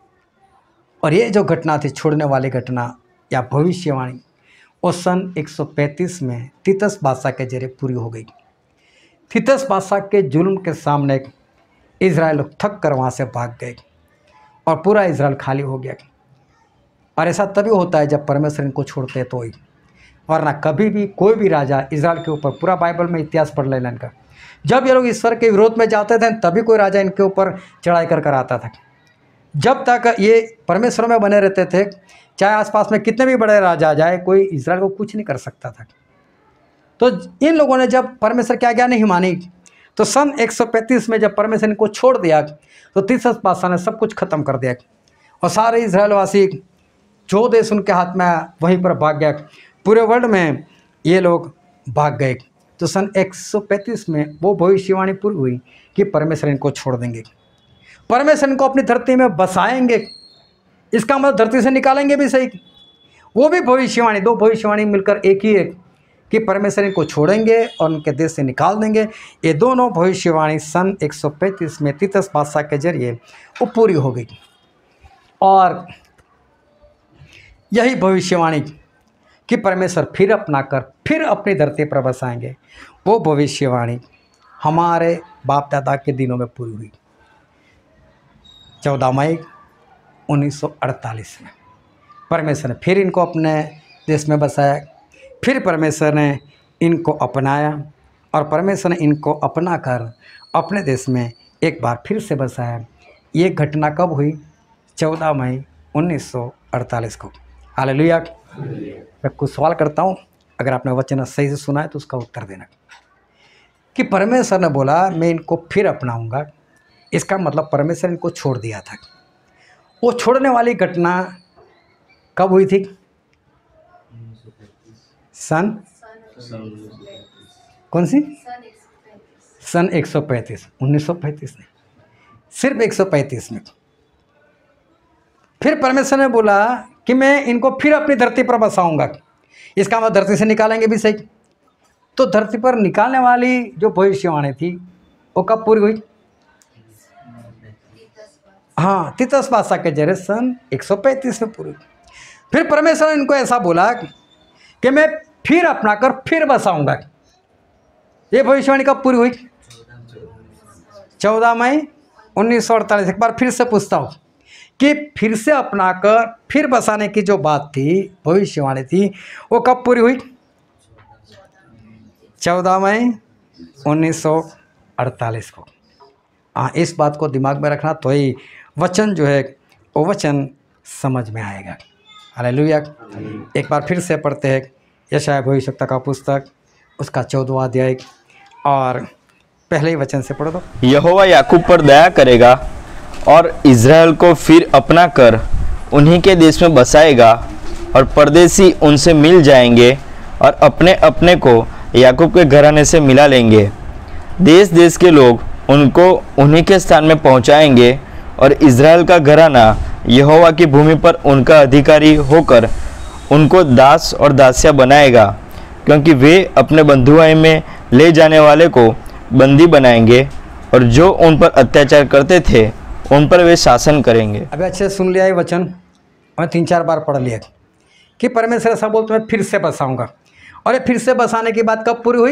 और ये जो घटना थी, छोड़ने वाली घटना या भविष्यवाणी, वो सन एक सौ पैंतीस में तीतस बादशाह के जरिए पूरी हो गई। तीतस बादशाह के जुल्म के सामने इज़राइल लोग थक कर वहाँ से भाग गए और पूरा इज़राइल खाली हो गया। और ऐसा तभी होता है जब परमेश्वर इनको छोड़ते हैं तो ही, वरना कभी भी कोई भी राजा इज़राइल के ऊपर, पूरा बाइबल में इतिहास पढ़ लेना इनका, जब ये लोग ईश्वर के विरोध में जाते थे तभी कोई राजा इनके ऊपर चढ़ाई कर कर आता था। जब तक ये परमेश्वर में बने रहते थे, चाहे आसपास में कितने भी बड़े राजा आ जाए, कोई इज़राइल को कुछ नहीं कर सकता था। तो इन लोगों ने जब परमेश्वर की आज्ञा नहीं मानी, तो सन एक सौ पैंतीस में जब परमेश्वर इनको छोड़ दिया तो तीसस बादशाह ने सब कुछ खत्म कर दिया और सारे इज़राइलवासी जो देश उनके हाथ में आया वहीं पर भाग गया। पूरे वर्ल्ड में ये लोग भाग गए। तो सन एक सौ पैंतीस में वो भविष्यवाणी पूरी हुई कि परमेश्वर इनको छोड़ देंगे, परमेश्वर इनको अपनी धरती में बसाएंगे। इसका मतलब धरती से निकालेंगे भी सही, वो भी भविष्यवाणी, दो भविष्यवाणी मिलकर एक ही है कि परमेश्वर इनको छोड़ेंगे और उनके देश से निकाल देंगे। ये दोनों भविष्यवाणी सन एक सौ पैंतीस में तीतस बादशाह के जरिए वो पूरी हो गई। और यही भविष्यवाणी कि परमेश्वर फिर अपना कर फिर अपनी धरती पर बसाएंगे, वो भविष्यवाणी हमारे बाप दादा के दिनों में पूरी हुई। चौदह मई उन्नीस सौ अड़तालीस में परमेश्वर ने फिर इनको अपने देश में बसाया, फिर परमेश्वर ने इनको अपनाया और परमेश्वर ने इनको अपना कर अपने देश में एक बार फिर से बसाया। ये घटना कब हुई? चौदह मई उन्नीस सौ अड़तालीस को। हालेलुया। मैं कुछ सवाल करता हूँ, अगर आपने वचन सही से सुना है तो उसका उत्तर देना। कि परमेश्वर ने बोला मैं इनको फिर अपनाऊंगा, इसका मतलब परमेश्वर इनको छोड़ दिया था। वो छोड़ने वाली घटना कब हुई थी? सन कौन सी? सन एक सौ पैंतीस, उन्नीस सौ पैंतीस नहीं, सिर्फ एक सौ पैंतीस में। फिर परमेश्वर ने बोला कि मैं इनको फिर अपनी धरती पर बसाऊंगा, इसका मतलब धरती से निकालेंगे भी सही। तो धरती पर निकालने वाली जो भविष्यवाणी थी वो कब पूरी हुई? हाँ, तीतस बादशाह के जरिए सन एक सौ पैंतीस में पूरी। फिर परमेश्वर ने इनको ऐसा बोला कि मैं फिर अपना कर फिर बसाऊंगा। ये भविष्यवाणी कब पूरी हुई? चौदह मई उन्नीस सौ अड़तालीस। एक बार फिर से पूछता हूँ कि फिर से अपना कर फिर बसाने की जो बात थी, भविष्यवाणी थी, वो कब पूरी हुई? चौदह मई उन्नीस सौ अड़तालीस को। हाँ, इस बात को दिमाग में रखना, तो ही वचन जो है वो वचन समझ में आएगा। हालेलुया। एक बार फिर से पढ़ते हैं यशायाह भविष्यवक्ता का पुस्तक, उसका चौदहवां अध्याय और पहले ही वचन से पढ़ो। तो यहोवा याकूब पर दया करेगा और इज़राइल को फिर अपना कर उन्हीं के देश में बसाएगा, और परदेसी उनसे मिल जाएंगे और अपने अपने को याकूब के घराने से मिला लेंगे। देश देश के लोग उनको उन्हीं के स्थान में पहुंचाएंगे, और इज़राइल का घराना यहोवा की भूमि पर उनका अधिकारी होकर उनको दास और दासिया बनाएगा, क्योंकि वे अपने बंधुआई में ले जाने वाले को बंदी बनाएंगे, और जो उन पर अत्याचार करते थे उन पर वे शासन करेंगे। अभी अच्छे सुन लिया ये वचन, मैं तीन चार बार पढ़ लिया कि परमेश्वर ऐसा बोलते मैं फिर से बसाऊंगा। और ये फिर से बसाने की बात कब पूरी हुई?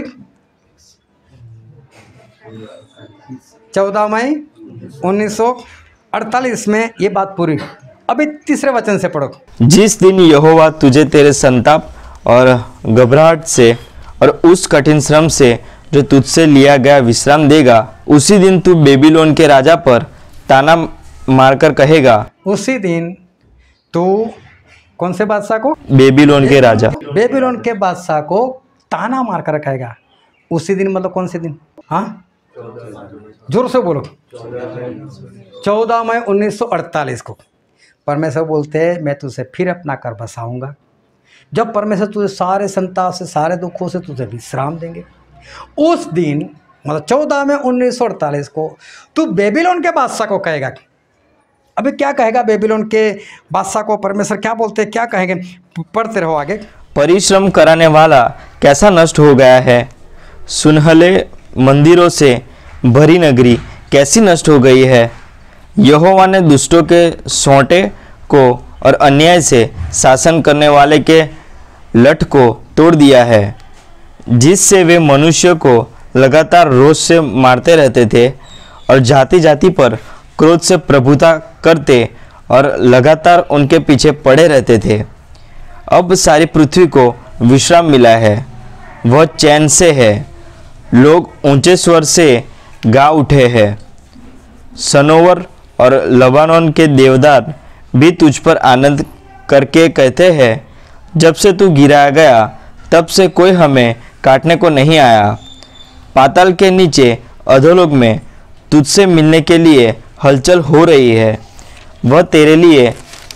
चौदह मई उन्नीस सौ अड़तालीस में ये बात पूरी। अभी तीसरे वचन से पढ़ो। जिस दिन यहोवा तुझे तेरे संताप और घबराहट से और उस कठिन श्रम से जो तुझसे लिया गया विश्राम देगा, उसी दिन तू बेबीलोन के राजा पर ताना मारकर कहेगा। उसी दिन तू कौन से बादशाह को? बेबीलोन के राजा बेबीलोन के बादशाह को ताना मारकर कहेगा। उसी दिन मतलब कौन से दिन? हाँ, जोर से बोलो। चौदह मई उन्नीस सौ अड़तालीस को परमेश्वर बोलते हैं मैं तुझे फिर अपना कर बसाऊंगा। जब परमेश्वर तुझे सारे संताप से, सारे दुखों से तुझे विश्राम देंगे, उस दिन मतलब चौदह मई उन्नीस सौ अड़तालीस को तू बेबीलोन के बादशाह को कहेगा। अभी क्या कहेगा बेबीलोन के बादशाह को? परमेश्वर क्या बोलते हैं, क्या कहेंगे? पढ़ते रहो आगे। परिश्रम कराने वाला कैसा नष्ट हो गया है, सुनहले मंदिरों से भरी नगरी कैसी नष्ट हो गई है। यहोवा ने दुष्टों के सोंटे को और अन्याय से शासन करने वाले के लठ को तोड़ दिया है, जिससे वे मनुष्य को लगातार रोष से मारते रहते थे और जाति जाति पर क्रोध से प्रभुता करते और लगातार उनके पीछे पड़े रहते थे। अब सारी पृथ्वी को विश्राम मिला है, वह चैन से है। लोग ऊंचे स्वर से गा उठे हैं। सनोवर और लबानोन के देवदार भी तुझ पर आनंद करके कहते हैं, जब से तू गिराया गया तब से कोई हमें काटने को नहीं आया। पाताल के नीचे अधोलोक में तुझसे मिलने के लिए हलचल हो रही है। वह तेरे लिए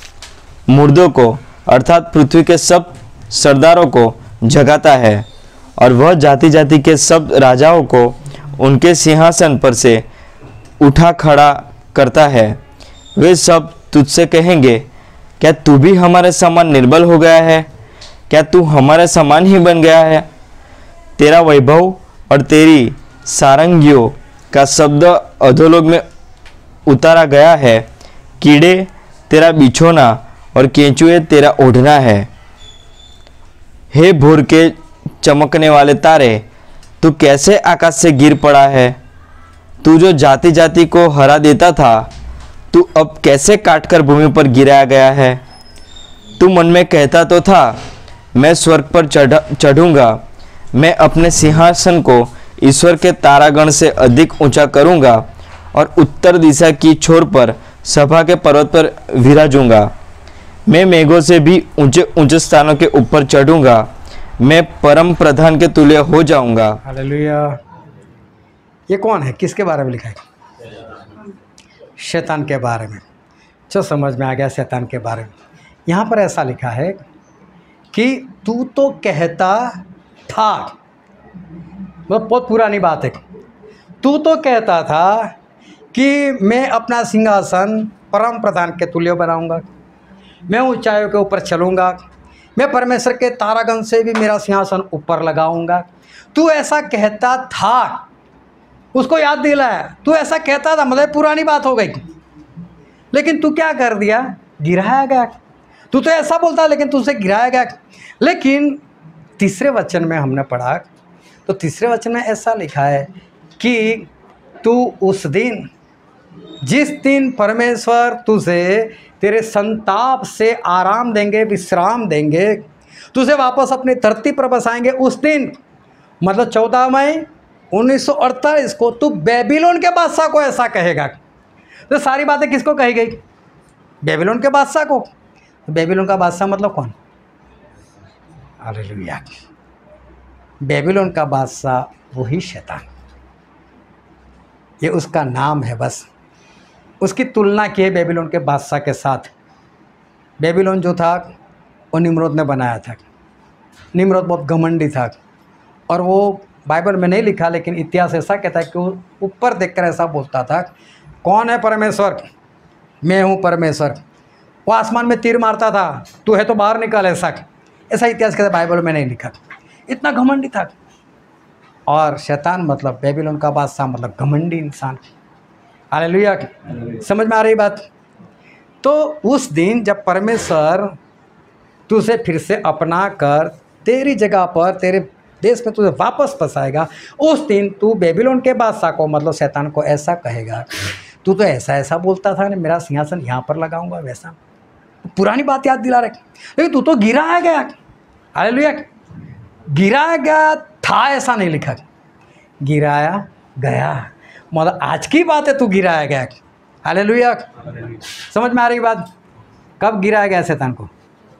मुर्दों को अर्थात पृथ्वी के सब सरदारों को जगाता है और वह जाति जाति के सब राजाओं को उनके सिंहासन पर से उठा खड़ा करता है। वे सब तुझसे कहेंगे, क्या तू भी हमारे समान निर्बल हो गया है? क्या तू हमारे समान ही बन गया है? तेरा वैभव और तेरी सारंगियों का शब्द अधोलोक में उतारा गया है। कीड़े तेरा बिछोना और केंचुए तेरा ओढ़ना है। हे भोर के चमकने वाले तारे, तू कैसे आकाश से गिर पड़ा है? तू जो जाति जाति को हरा देता था, तू अब कैसे काटकर भूमि पर गिराया गया है? तू मन में कहता तो था, मैं स्वर्ग पर चढ़ चढ़ूंगा, मैं अपने सिंहासन को ईश्वर के तारागण से अधिक ऊंचा करूंगा और उत्तर दिशा की छोर पर सभा के पर्वत पर विराजूंगा। मैं मेघों से भी ऊंचे ऊंचे स्थानों के ऊपर चढ़ूंगा, मैं परम प्रधान के तुल्य हो जाऊंगा। हालेलुया। ये कौन है, किसके बारे में लिखा है? शैतान के बारे में। जो समझ में आ गया शैतान के बारे में। यहाँ पर ऐसा लिखा है कि तू तो कहता था, वो बहुत पुरानी बात है, तू तो कहता था कि मैं अपना सिंहासन परम प्रधान के तुल्य बनाऊंगा, मैं ऊंचाइयों के ऊपर चलूंगा, मैं परमेश्वर के तारागण से भी मेरा सिंहासन ऊपर लगाऊंगा। तू ऐसा कहता था, उसको याद दिलाया, तू ऐसा कहता था, मतलब पुरानी बात हो गई। लेकिन तू क्या कर दिया? गिराया गया। तू तो ऐसा बोलता, लेकिन तुझसे गिराया गया। लेकिन तीसरे वचन में हमने पढ़ा, तो तीसरे वचन में ऐसा लिखा है कि तू उस दिन, जिस दिन परमेश्वर तुझे तेरे संताप से आराम देंगे, विश्राम देंगे, तुझे वापस अपनी धरती पर बसाएंगे, उस दिन मतलब चौदह मई उन्नीस सौ अड़तालीस को तू बेबीलोन के बादशाह को ऐसा कहेगा। तो सारी बातें किसको कही गई? बेबीलोन के बादशाह को। बेबीलोन का बादशाह मतलब कौन? हालेलुया। बेबीलोन का बादशाह वही शैतान, ये उसका नाम है बस। उसकी तुलना की है बेबीलोन के बादशाह के साथ। बेबीलोन जो था वो निम्रोद ने बनाया था। निम्रोद बहुत घमंडी था और वो बाइबल में नहीं लिखा, लेकिन इतिहास ऐसा कहता है कि वो ऊपर देखकर ऐसा बोलता था, कौन है परमेश्वर? मैं हूँ परमेश्वर। वो आसमान में तीर मारता था, तू है तो बाहर निकल, ऐसा ऐसा इतिहास कहता है, बाइबल में नहीं लिखा। इतना घमंडी था। और शैतान मतलब बेबीलोन का बादशाह मतलब घमंडी इंसान। हालेलुया। समझ में आ रही बात? तो उस दिन जब परमेश्वर तुझे फिर से अपना कर तेरी जगह पर, तेरे देश में तुझे वापस फंसाएगा, उस दिन तू बेबीलोन के बादशाह को मतलब शैतान को ऐसा कहेगा, तू तो ऐसा ऐसा बोलता था ना, मेरा सिंहासन यहाँ पर लगाऊंगा, वैसा। पुरानी बात याद दिला रहे, लेकिन तू तो गिराया गया। हालेलुया। गिराया गया था ऐसा नहीं लिखा, गिराया गया मतलब आज की बात है, तू गिराया गया। हालेलुया। समझ में आ रही बात? कब गिराया गया शैतान को?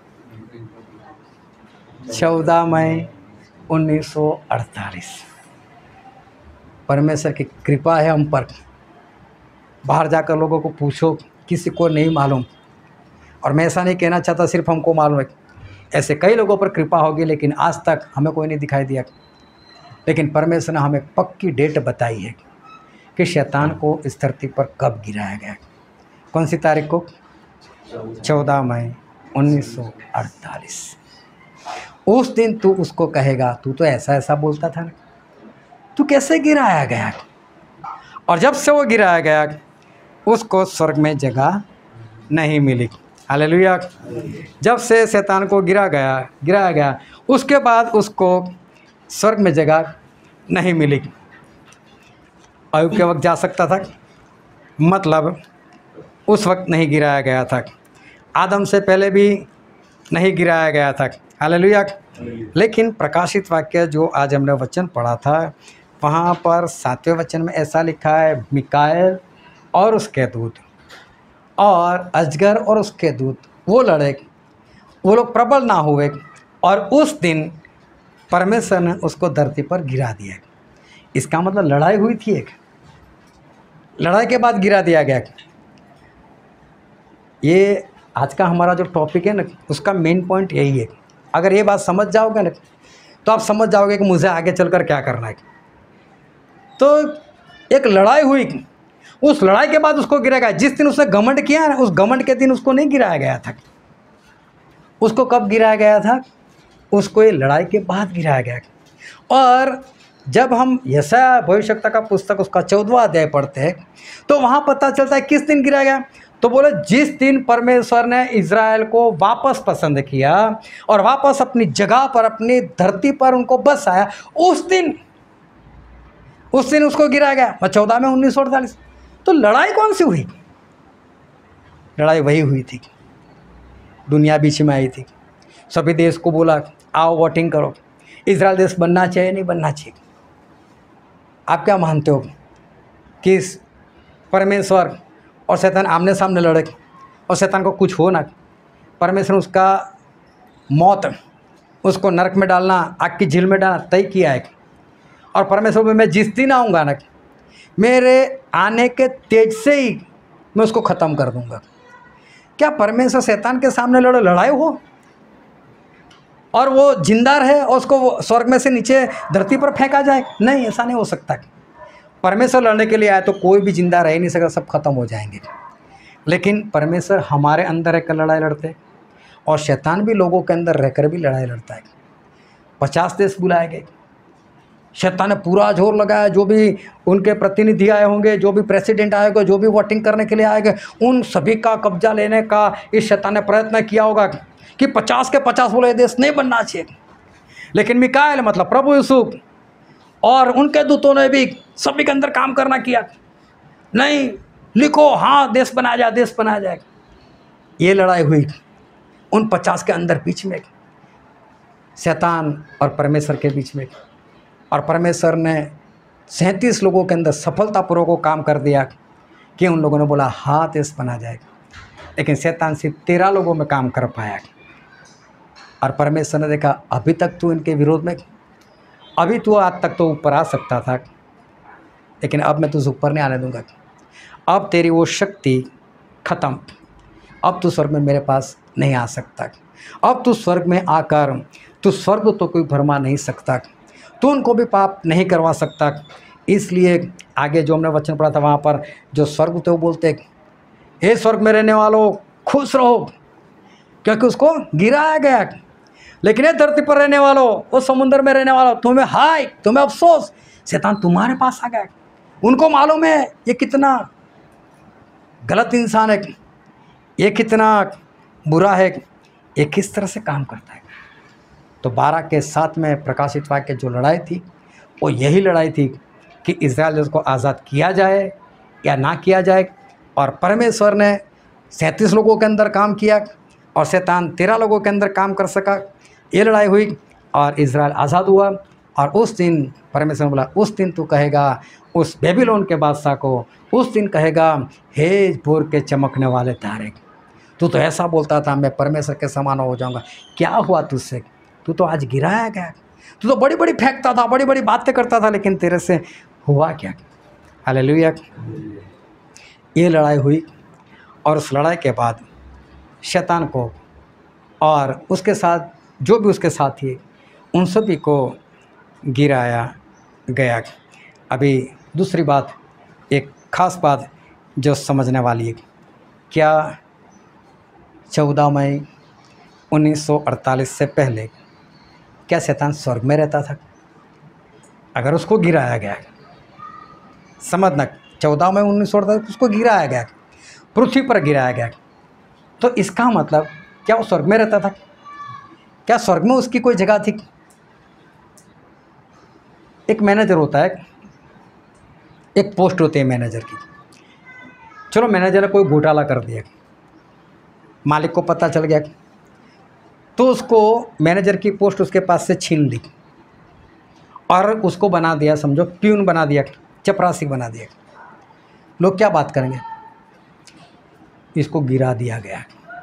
चौदह मई उन्नीस सौ अड़तालीस। परमेश्वर की कृपा है हम पर। बाहर जाकर लोगों को पूछो, किसी को नहीं मालूम। और मैं ऐसा नहीं कहना चाहता सिर्फ हमको मालूम है, ऐसे कई लोगों पर कृपा होगी, लेकिन आज तक हमें कोई नहीं दिखाई दिया। लेकिन परमेश्वर ने हमें पक्की डेट बताई है कि शैतान को इस धरती पर कब गिराया गया। कौन सी तारीख को? चौदह मई उन्नीस सौ अड़तालीस। उस दिन तू उसको कहेगा, तू तो ऐसा ऐसा बोलता था ना, तू कैसे गिराया गया? और जब से वो गिराया गया, उसको स्वर्ग में जगह नहीं मिली। हालेलुया। जब से शैतान को गिरा गया गिराया गया उसके बाद उसको स्वर्ग में जगह नहीं मिली। अय्यूब के वक्त जा सकता था, मतलब उस वक्त नहीं गिराया गया था। आदम से पहले भी नहीं गिराया गया था। हालेलुया। लेकिन प्रकाशित वाक्य जो आज हमने वचन पढ़ा था, वहाँ पर सातवें वचन में ऐसा लिखा है, मिकाएल और उसके दूत और अजगर और उसके दूत वो लड़े, वो लोग प्रबल ना हुए, और उस दिन परमेश्वर ने उसको धरती पर गिरा दिया। इसका मतलब लड़ाई हुई थी, एक लड़ाई के बाद गिरा दिया गया। ये आज का हमारा जो टॉपिक है ना, उसका मेन पॉइंट यही है। अगर ये बात समझ जाओगे ना, तो तो आप समझ जाओगे कि मुझे आगे चलकर क्या करना है। तो एक लड़ाई हुई, उस लड़ाई के बाद उसको गिराया गया। जिस दिन उसने घमंड किया ना, उस घमंड के दिन उसको नहीं गिराया गया था। उसको कब गिराया गया था? उसको ये लड़ाई के बाद गिराया गया। और जब हम यशायाह भविष्यवक्ता का पुस्तक उसका चौदहवां अध्याय पढ़ते हैं तो वहाँ पता चलता है किस दिन गिराया गया। तो बोले जिस दिन परमेश्वर ने इज़राइल को वापस पसंद किया और वापस अपनी जगह पर, अपनी धरती पर उनको बसाया, उस दिन उस दिन उसको गिराया गया। चौदह में उन्नीस सौ अड़तालीस। तो लड़ाई कौन सी हुई? लड़ाई वही हुई थी, दुनिया बीच में आई थी। सभी देश को बोला आओ वोटिंग करो, इजराइल देश बनना चाहिए नहीं बनना चाहिए। आप क्या मानते हो कि परमेश्वर और शैतान आमने सामने लड़े और शैतान को कुछ हो ना? परमेश्वर ने उसका मौत, उसको नरक में डालना, आग की झील में डालना तय किया है। और परमेश्वर में मैं जिस दिन आऊँगा ना, मेरे आने के तेज से ही मैं उसको ख़त्म कर दूँगा। क्या परमेश्वर शैतान के सामने लड़ो, लड़ाई हो और वो जिंदा रहे और उसको स्वर्ग में से नीचे धरती पर फेंका जाए? नहीं, ऐसा नहीं हो सकता। परमेश्वर लड़ने के लिए आए तो कोई भी जिंदा रह नहीं सकता, सब खत्म हो जाएंगे। लेकिन परमेश्वर हमारे अंदर रहकर लड़ाई लड़ते और शैतान भी लोगों के अंदर रहकर भी लड़ाई लड़ता है। पचास देश बुलाए गए, शैतान ने पूरा जोर लगाया। जो भी उनके प्रतिनिधि आए होंगे, जो भी प्रेसिडेंट आएगा, जो भी वोटिंग करने के लिए आएंगे, उन सभी का कब्जा लेने का इस शैतान ने प्रयत्न किया होगा कि पचास के पचास बोले देश नहीं बनना चाहिए। लेकिन मिकाएल मतलब प्रभु यीशु और उनके दूतों ने भी सभी के अंदर काम करना किया, नहीं लिखो, हाँ देश बनाया जाए, देश बनाया जाए। ये लड़ाई हुई उन पचास के अंदर बीच में, शैतान और परमेश्वर के बीच में। और परमेश्वर ने सैंतीस लोगों के अंदर सफलतापूर्वक वो काम कर दिया कि उन लोगों ने बोला हाँ देश बना जाएगा। लेकिन शैतान सिर्फ तेरह लोगों में काम कर पाया। और परमेश्वर ने देखा अभी तक तू इनके विरोध में, अभी तू आज तक तो ऊपर आ सकता था, लेकिन अब मैं तुझे ऊपर नहीं आने दूंगा। अब तेरी वो शक्ति ख़त्म, अब तू स्वर्ग में मेरे पास नहीं आ सकता। अब तू स्वर्ग में आकर तू स्वर्ग तो कोई भरमा नहीं सकता, तू उनको भी पाप नहीं करवा सकता। इसलिए आगे जो हमने वचन पढ़ा था वहाँ पर जो स्वर्ग थे वो बोलते हे स्वर्ग में रहने वालों खुश रहो, क्योंकि उसको गिराया गया। लेकिन ये धरती पर रहने वालों, वो समुद्र में रहने वालों, तुम्हें हाय, तुम्हें अफसोस, शैतान तुम्हारे पास आ गया। उनको मालूम है ये कितना गलत इंसान है, ये कितना बुरा है, ये किस तरह से काम करता है। तो बारह के साथ में प्रकाशित वाक्य जो लड़ाई थी वो यही लड़ाई थी कि इज़राइल देश को आज़ाद किया जाए या ना किया जाए। और परमेश्वर ने सैंतीस लोगों के अंदर काम किया और शैतान तेरह लोगों के अंदर काम कर सका। ये लड़ाई हुई और इज़राइल आज़ाद हुआ। और उस दिन परमेश्वर ने बोला उस दिन तू कहेगा उस बेबीलोन के बादशाह को, उस दिन कहेगा हे भोर के चमकने वाले तारे, तू तो ऐसा बोलता था मैं परमेश्वर के समान हो जाऊंगा, क्या हुआ तुझसे? तू तो आज गिराया गया। तू तो बड़ी बड़ी फेंकता था, बड़ी बड़ी बातें करता था, लेकिन तेरे से हुआ क्या? हालेलुया। ये लड़ाई हुई और उस लड़ाई के बाद शैतान को और उसके साथ जो भी उसके साथ थे उन सभी को गिराया गया। अभी दूसरी बात, एक ख़ास बात जो समझने वाली है, क्या चौदह मई उन्नीस सौ अड़तालीस से पहले क्या शैतान स्वर्ग में रहता था? अगर उसको गिराया गया, समझना, चौदह मई उन्नीस सौ अड़तालीस उसको गिराया गया, पृथ्वी पर गिराया गया, तो इसका मतलब क्या वो स्वर्ग में रहता था? क्या स्वर्ग में उसकी कोई जगह थी? एक मैनेजर होता है, एक पोस्ट होती है मैनेजर की। चलो मैनेजर ने कोई घोटाला कर दिया, मालिक को पता चल गया, तो उसको मैनेजर की पोस्ट उसके पास से छीन ली और उसको बना दिया, समझो प्यून बना दिया, चपरासी बना दिया। लोग क्या बात करेंगे? इसको गिरा दिया गया।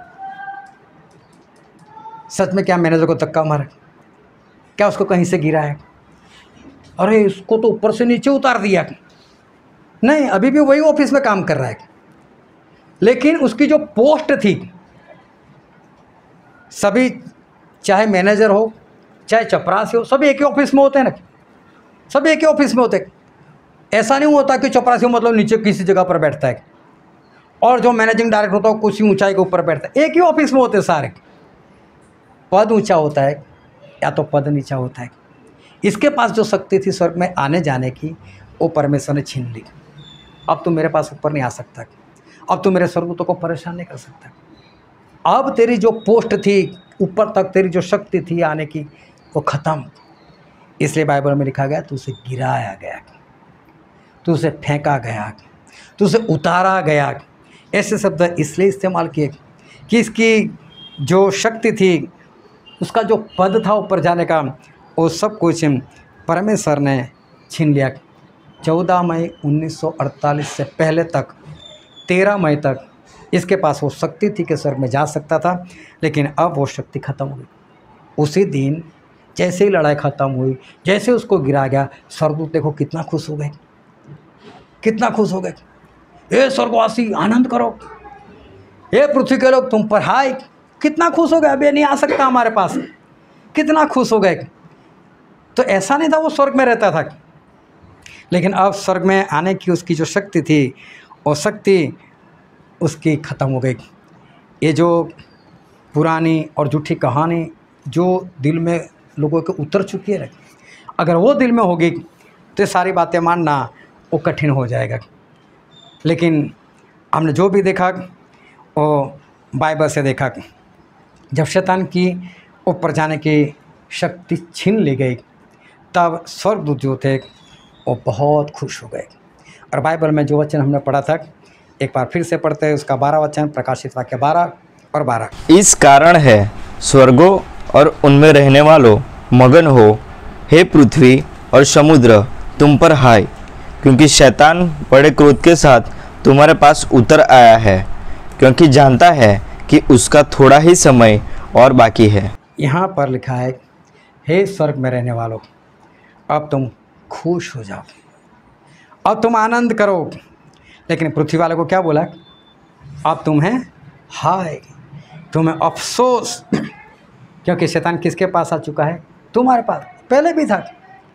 सच में क्या मैनेजर को धक्का मारा? क्या उसको कहीं से गिरा है? अरे इसको तो ऊपर से नीचे उतार दिया। नहीं, अभी भी वही ऑफिस में काम कर रहा है, लेकिन उसकी जो पोस्ट थी, सभी चाहे मैनेजर हो चाहे चपरासी हो, सब एक ही ऑफिस में होते हैं ना, सब एक ही ऑफिस में होते हैं। ऐसा नहीं होता कि चपरासी मतलब नीचे किसी जगह पर बैठता है और जो मैनेजिंग डायरेक्टर होता है वो कुछ ऊंचाई के ऊपर बैठता है। एक ही ऑफिस में होते सारे। पद ऊंचा होता है या तो पद नीचा होता है। इसके पास जो शक्ति थी स्वर्ग में आने जाने की, वो परमेश्वर ने छीन ली। अब तो मेरे पास ऊपर नहीं आ सकता, अब तो मेरे स्वर्गदूतों को परेशान नहीं कर सकता। अब तेरी जो पोस्ट थी ऊपर तक, तेरी जो शक्ति थी आने की, वो ख़त्म। इसलिए बाइबल में लिखा गया, तुझसे गिराया गया, तुझसे फेंका गया, तुझसे उतारा गया। ऐसे शब्द इसलिए इस्तेमाल किए कि इसकी जो शक्ति थी, उसका जो पद था ऊपर जाने का, वो सब कुछ परमेश्वर ने छीन लिया। चौदह मई उन्नीस सौ अड़तालीस से पहले तक, तेरह मई तक इसके पास वो शक्ति थी कि स्वर्ग में जा सकता था, लेकिन अब वो शक्ति ख़त्म हो गई। उसी दिन जैसे ही लड़ाई ख़त्म हुई, जैसे उसको गिरा गया, स्वर्गदूत देखो कितना खुश हो गए, कितना खुश हो गए। ए स्वर्गवासी आनंद करो, ए पृथ्वी के लोग तुम पर हाय, कितना खुश हो गए। अब ये नहीं आ सकता हमारे पास, कितना खुश हो गए। तो ऐसा नहीं था वो स्वर्ग में रहता था, लेकिन अब स्वर्ग में आने की उसकी जो शक्ति थी, वो शक्ति उसकी ख़त्म हो गई। ये जो पुरानी और झूठी कहानी जो दिल में लोगों के उतर चुकी है, अगर वो दिल में होगी तो ये सारी बातें मानना वो कठिन हो जाएगा। लेकिन हमने जो भी देखा वो बाइबल से देखा। जब शैतान की ऊपर जाने की शक्ति छीन ली गई, तब स्वर्गदूत जो थे वो बहुत खुश हो गए। और बाइबल में जो वचन हमने पढ़ा था, एक बार फिर से पढ़ते हैं उसका बारह वचन, प्रकाशित वाक्य बारह और बारह। इस कारण है स्वर्गों और उनमें रहने वालों मगन हो, हे पृथ्वी और समुद्र तुम पर हाय, क्योंकि शैतान बड़े क्रोध के साथ तुम्हारे पास उतर आया है, क्योंकि जानता है कि उसका थोड़ा ही समय और बाकी है। यहाँ पर लिखा है, हे स्वर्ग में रहने वालों, अब तुम खुश हो जाओ, अब तुम आनंद करो। लेकिन पृथ्वी वाले को क्या बोला? अब तुम्हें हाय, तुम्हें अफसोस, क्योंकि शैतान किसके पास आ चुका है? तुम्हारे पास। पहले भी था,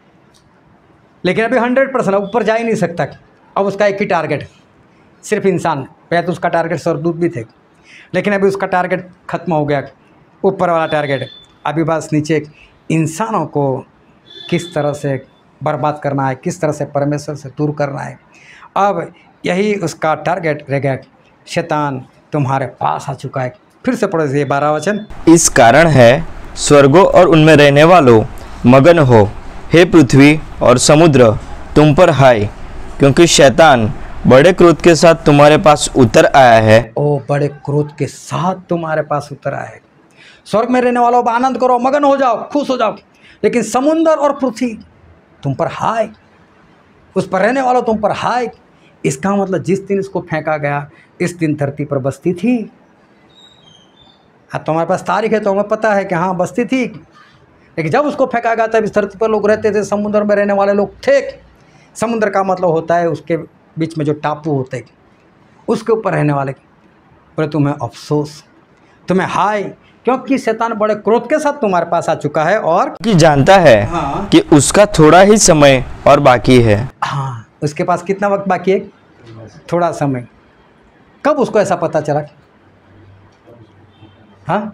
लेकिन अभी हंड्रेड परसेंट ऊपर जा ही नहीं सकता। अब उसका एक ही टारगेट, सिर्फ इंसान। पहले तो उसका टारगेट स्वर्गदूत भी थे, लेकिन अभी उसका टारगेट खत्म हो गया, ऊपर वाला टारगेट। अभी बस नीचे इंसानों को किस तरह से बर्बाद करना है, किस तरह से परमेश्वर से दूर करना है, अब यही उसका टारगेट रह गया। शैतान तुम्हारे पास आ चुका है। फिर से पढ़ो ये बारह वचन। इस कारण है स्वर्गों और उनमें रहने वालों मगन हो, हे पृथ्वी और समुद्र तुम पर हाय, क्योंकि शैतान बड़े क्रोध के साथ तुम्हारे पास उतर आया है। ओ बड़े क्रोध के साथ तुम्हारे पास उतर आया है। स्वर्ग में रहने वालों आनंद करो, मगन हो जाओ, खुश हो जाओ। लेकिन समुद्र और पृथ्वी तुम पर हाय, उस पर रहने वालों तुम पर हाय। इसका मतलब जिस दिन इसको फेंका गया, इस दिन धरती पर बस्ती थी। हाँ, तुम्हारे पास तारीख है तो हमें पता है कि हाँ बस्ती थी, लेकिन जब उसको फेंका गया तब इस धरती पर लोग रहते थे, समुद्र में रहने वाले लोग थे। समुद्र का मतलब होता है उसके बीच में जो टापू होते हैं, उसके ऊपर रहने वाले। पर तुम्हें अफसोस, तुम्हें हाय, क्योंकि शैतान बड़े क्रोध के साथ तुम्हारे पास आ चुका है और कि जानता है हाँ। कि उसका थोड़ा ही समय और बाकी है। हाँ, उसके पास कितना वक्त बाकी है? थोड़ा समय। कब उसको ऐसा पता चला? हाँ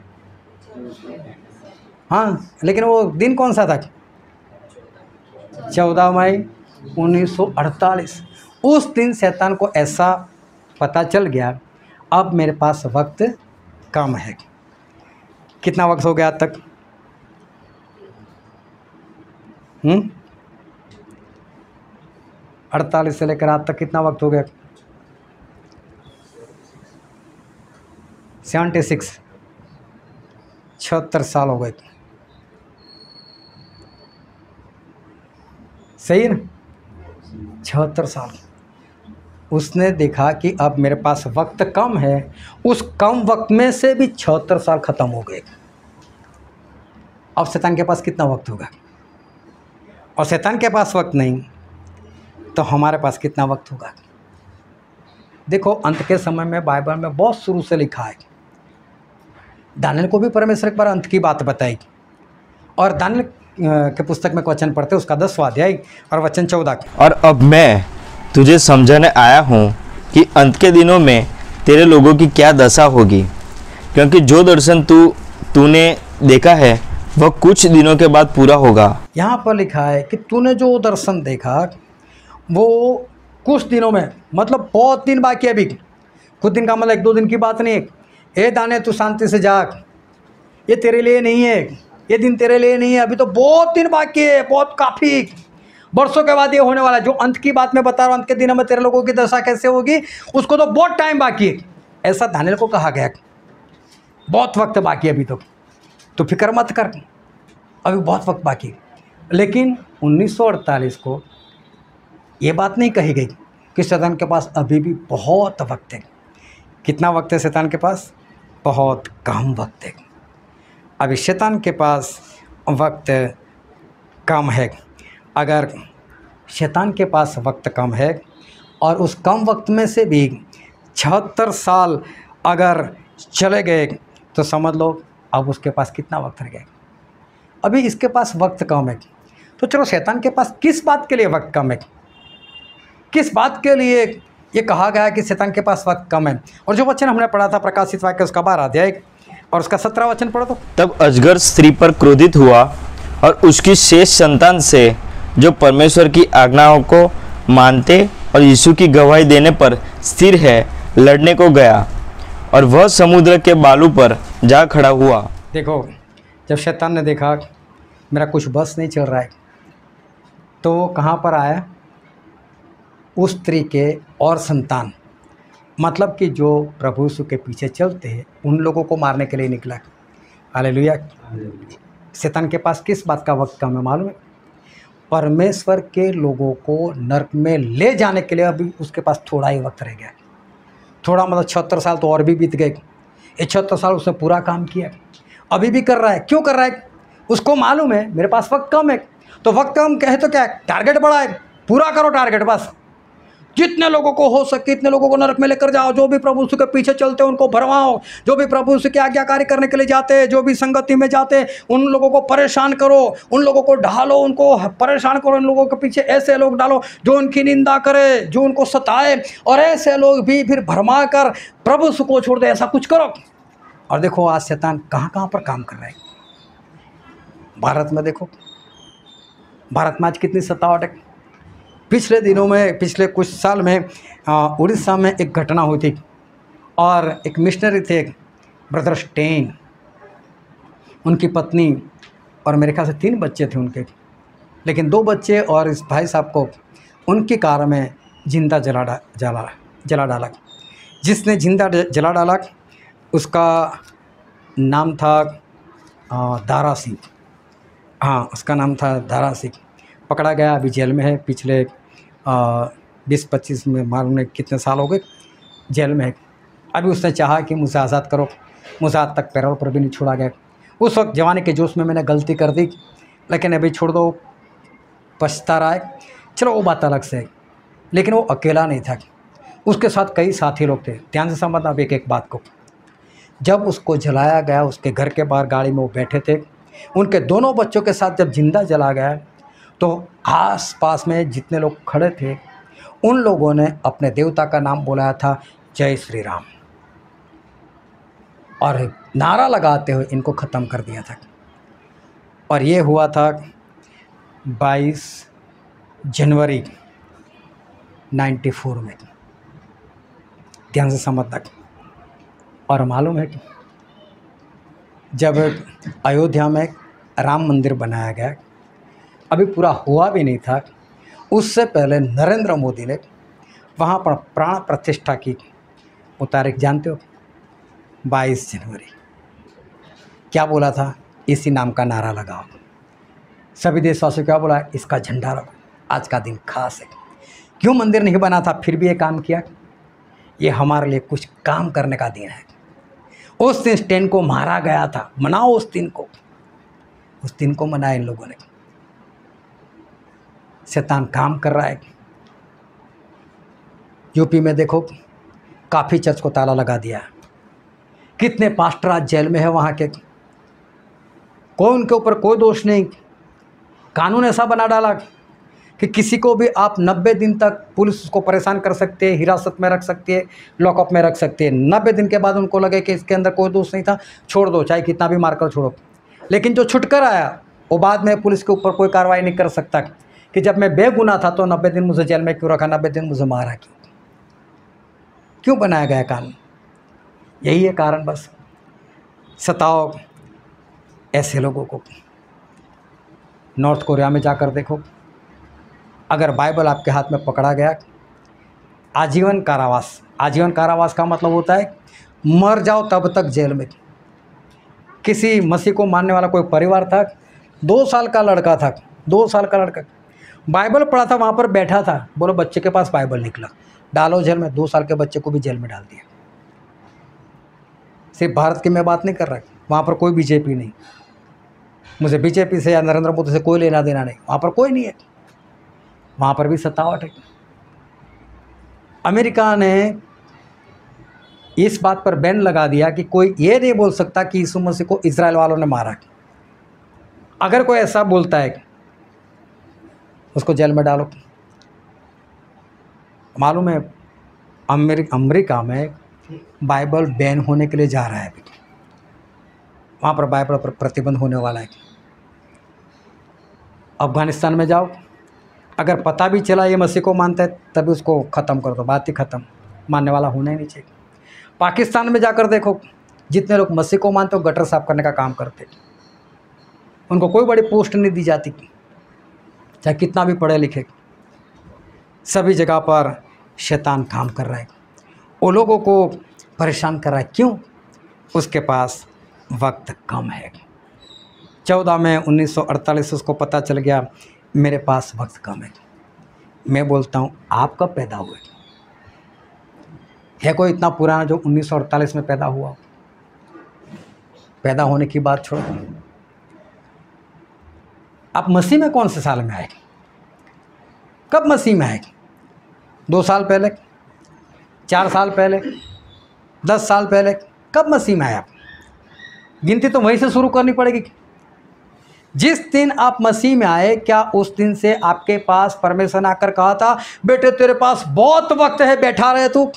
हाँ, लेकिन वो दिन कौन सा था? चौदह मई उन्नीस सौ अड़तालीस। उस दिन शैतान को ऐसा पता चल गया, अब मेरे पास वक्त कम है। कितना वक्त हो गया आज तक? हम्म अड़तालीस से लेकर आज तक कितना वक्त हो गया? सेवेंटी सिक्स, छिहत्तर साल हो गए। सही है ना? छिहत्तर साल। उसने देखा कि अब मेरे पास वक्त कम है, उस कम वक्त में से भी छिहत्तर साल ख़त्म हो गए। अब शैतान के पास कितना वक्त होगा? और शैतान के पास वक्त नहीं तो हमारे पास कितना वक्त होगा? देखो, अंत के समय में बाइबल में बहुत शुरू से लिखा है। दानियेल को भी परमेश्वर एक बार अंत की बात बताई और दानियल के पुस्तक में वचन पढ़ते उसका दसवां अध्याय और वचन चौदह। और अब मैं तुझे समझाने आया हूँ कि अंत के दिनों में तेरे लोगों की क्या दशा होगी, क्योंकि जो दर्शन तू तूने देखा है वह कुछ दिनों के बाद पूरा होगा। यहाँ पर लिखा है कि तूने जो दर्शन देखा वो कुछ दिनों में, मतलब बहुत दिन बाकी है अभी। कुछ दिन का मतलब एक दो दिन की बात नहीं है। ए दाने तू शांति से जाग, ये तेरे लिए नहीं है, ये दिन तेरे लिए नहीं है, अभी तो बहुत दिन बाकी है, बहुत काफ़ी वर्षों के बाद ये होने वाला है। जो अंत की बात मैं बता रहा हूँ, अंत के दिनों में तेरे लोगों की दशा कैसे होगी, उसको तो बहुत टाइम बाकी है, ऐसा दानियल को कहा गया। बहुत वक्त बाकी है अभी, तो तो फिक्र मत कर, अभी बहुत वक्त बाकी। लेकिन उन्नीस सौ अड़तालीस को ये बात नहीं कही गई कि शैतान के पास अभी भी बहुत वक्त है। कितना वक्त है शैतान के पास? बहुत कम वक्त है। अभी शैतान के पास वक्त कम है। अगर शैतान के पास वक्त कम है और उस कम वक्त में से भी छिहत्तर साल अगर चले गए तो समझ लो अब उसके पास कितना वक्त रह गया। अभी इसके पास वक्त कम है, तो चलो शैतान के पास किस बात के लिए वक्त कम है, किस बात के लिए ये कहा गया है कि शैतान के पास वक्त कम है। और जो वचन हमने पढ़ा था प्रकाशित वाक्य उसका बारह अध्याय और उसका सत्रह वचन पढ़ो तो। तब अजगर स्त्री पर क्रोधित हुआ और उसकी शेष संतान से जो परमेश्वर की आज्ञाओं को मानते और यीशु की गवाही देने पर स्थिर है लड़ने को गया, और वह समुद्र के बालू पर जा खड़ा हुआ। देखो, जब शैतान ने देखा मेरा कुछ बस नहीं चल रहा है, तो कहाँ पर आया? उस स्त्री के और संतान, मतलब कि जो प्रभु यीशु के पीछे चलते हैं उन लोगों को मारने के लिए निकला। हालेलुया। शैतान के पास किस बात का वक्त कम है मालूम है? परमेश्वर के लोगों को नरक में ले जाने के लिए अभी उसके पास थोड़ा ही वक्त रह गया। थोड़ा मतलब छिहत्तर साल तो और भी बीत गए। ये छिहत्तर साल उसने पूरा काम किया, अभी भी कर रहा है। क्यों कर रहा है? उसको मालूम है मेरे पास वक्त कम है, तो वक्त कम कहे तो क्या है, टारगेट बड़ा है, पूरा करो टारगेट। बस जितने लोगों को हो सके इतने लोगों को नरक में लेकर जाओ। जो भी प्रभु यीशु के पीछे चलते हैं उनको भरमाओ, जो भी प्रभु यीशु के आज्ञाकारी करने के लिए जाते हैं, जो भी संगति में जाते हैं उन लोगों को परेशान करो, उन लोगों को ढालो, उनको परेशान करो। उन लोगों के पीछे ऐसे लोग डालो जो उनकी निंदा करे, जो उनको सताए, और ऐसे लोग भी फिर भरमा कर प्रभु यीशु को छोड़ दे। ऐसा कुछ करो। और देखो आज शैतान कहाँ कहाँ पर काम कर रहा है। भारत में देखो, भारत में आज कितनी सतावट है। पिछले दिनों में, पिछले कुछ साल में उड़ीसा में एक घटना हुई थी, और एक मिशनरी थे ब्रदर स्टेन, उनकी पत्नी और मेरे ख्याल से तीन बच्चे थे उनके, लेकिन दो बच्चे और इस भाई साहब को उनकी कार में जिंदा जला डा जला जला डाला। जिसने जिंदा जला डाला उसका नाम था दारा सिंह। हाँ, उसका नाम था दारा सिंह। पकड़ा गया, अभी जेल में है। पिछले बीस पच्चीस में मालूम नहीं कितने साल हो गए जेल में है। अभी उसने चाहा कि मुझे आज़ाद करो, मुझे आज तक पैरोल पर भी नहीं छोड़ा गया। उस वक्त जवानी के जोश में मैंने गलती कर दी, लेकिन अभी छोड़ दो, पछता रहा है। चलो वो बात अलग से है। लेकिन वो अकेला नहीं था, उसके साथ कई साथी लोग थे। ध्यान से समझना अब एक एक बात को। जब उसको जलाया गया, उसके घर के बाहर गाड़ी में वो बैठे थे, उनके दोनों बच्चों के साथ जब जिंदा जला गया तो आस पास में जितने लोग खड़े थे उन लोगों ने अपने देवता का नाम बुलाया था, जय श्री राम, और नारा लगाते हुए इनको ख़त्म कर दिया था। और ये हुआ था बाईस जनवरी चौरानवे में। ध्यान से समझना। और मालूम है कि जब अयोध्या में राम मंदिर बनाया गया, अभी पूरा हुआ भी नहीं था, उससे पहले नरेंद्र मोदी ने वहाँ पर प्राण प्रतिष्ठा की। वो तारीख जानते हो? बाईस जनवरी। क्या बोला था? इसी नाम का नारा लगाओ। सभी देशवासियों क्या बोला? इसका झंडा रखो, आज का दिन खास है। क्यों मंदिर नहीं बना था फिर भी ये काम किया? ये हमारे लिए कुछ काम करने का दिन है। उस दिन स्टेन को मारा गया था, मनाओ उस दिन को। उस दिन को मनाया इन लोगों ने। शैतान काम कर रहा है। यूपी में देखो, काफ़ी चर्च को ताला लगा दिया। कितने पास्टर आज जेल में है वहाँ के। कोई उनके ऊपर कोई दोष नहीं। कानून ऐसा बना डाला कि किसी को भी आप नब्बे दिन तक पुलिस उसको परेशान कर सकते है, हिरासत में रख सकती है, लॉकअप में रख सकती है। नब्बे दिन के बाद उनको लगे कि इसके अंदर कोई दोष नहीं था, छोड़ दो, चाहे कितना भी मारकर छोड़ो। लेकिन जो छुटकर आया वो बाद में पुलिस के ऊपर कोई कार्रवाई नहीं कर सकता कि जब मैं बेगुनाह था तो नब्बे दिन मुझे जेल में क्यों रखा, नब्बे दिन मुझे मारा क्यों। क्यों बनाया गया कानून? यही है कारण। बस सताओ ऐसे लोगों को। नॉर्थ कोरिया में जाकर देखो, अगर बाइबल आपके हाथ में पकड़ा गया, आजीवन कारावास। आजीवन कारावास का मतलब होता है मर जाओ तब तक जेल में। किसी मसीह को मानने वाला कोई परिवार था, दो साल का लड़का था, दो साल का लड़का बाइबल पढ़ा था, वहाँ पर बैठा था, बोलो बच्चे के पास बाइबल निकला, डालो जेल में। दो साल के बच्चे को भी जेल में डाल दिया। सिर्फ भारत की मैं बात नहीं कर रहा, वहाँ पर कोई बीजेपी नहीं, मुझे बीजेपी से या नरेंद्र मोदी से कोई लेना देना नहीं, वहाँ पर कोई नहीं है, वहाँ पर भी सत्तावट है। अमेरिका ने इस बात पर बैन लगा दिया कि कोई ये नहीं बोल सकता कि यीशु मसीह को इजराइल वालों ने मारा। अगर कोई ऐसा बोलता है उसको जेल में डालो। मालूम है अमेरिका अमेरिका में बाइबल बैन होने के लिए जा रहा है अभी, वहाँ पर बाइबल पर प्रतिबंध होने वाला है। अफगानिस्तान में जाओ, अगर पता भी चला ये मसीह को मानता है तभी उसको ख़त्म कर दो, बात ही ख़त्म, मानने वाला होना ही नहीं चाहिए। पाकिस्तान में जाकर देखो, जितने लोग मसीह को मानते हो गटर साफ करने का काम करते, उनको कोई बड़ी पोस्ट नहीं दी जाती, चाहे कितना भी पढ़े लिखे। सभी जगह पर शैतान काम कर रहा है, वो लोगों को परेशान कर रहा है। क्यों? उसके पास वक्त कम है। चौदह मई उन्नीस सौ अड़तालीस उसको पता चल गया मेरे पास वक्त कम है। मैं बोलता हूँ आप कब पैदा हुए? है कोई इतना पुराना जो उन्नीस सौ अड़तालीस में पैदा हुआ? पैदा होने की बात छोड़ो, आप मसीह में कौन से साल में आए? कब मसीह में आए? दो साल पहले, चार साल पहले, दस साल पहले? कब मसीह में आए आप? गिनती तो वहीं से शुरू करनी पड़ेगी। जिस दिन आप मसीह में आए, क्या उस दिन से आपके पास परमेश्वर ने आकर कहा था बेटे तेरे पास बहुत वक्त है, बैठा रहे तू,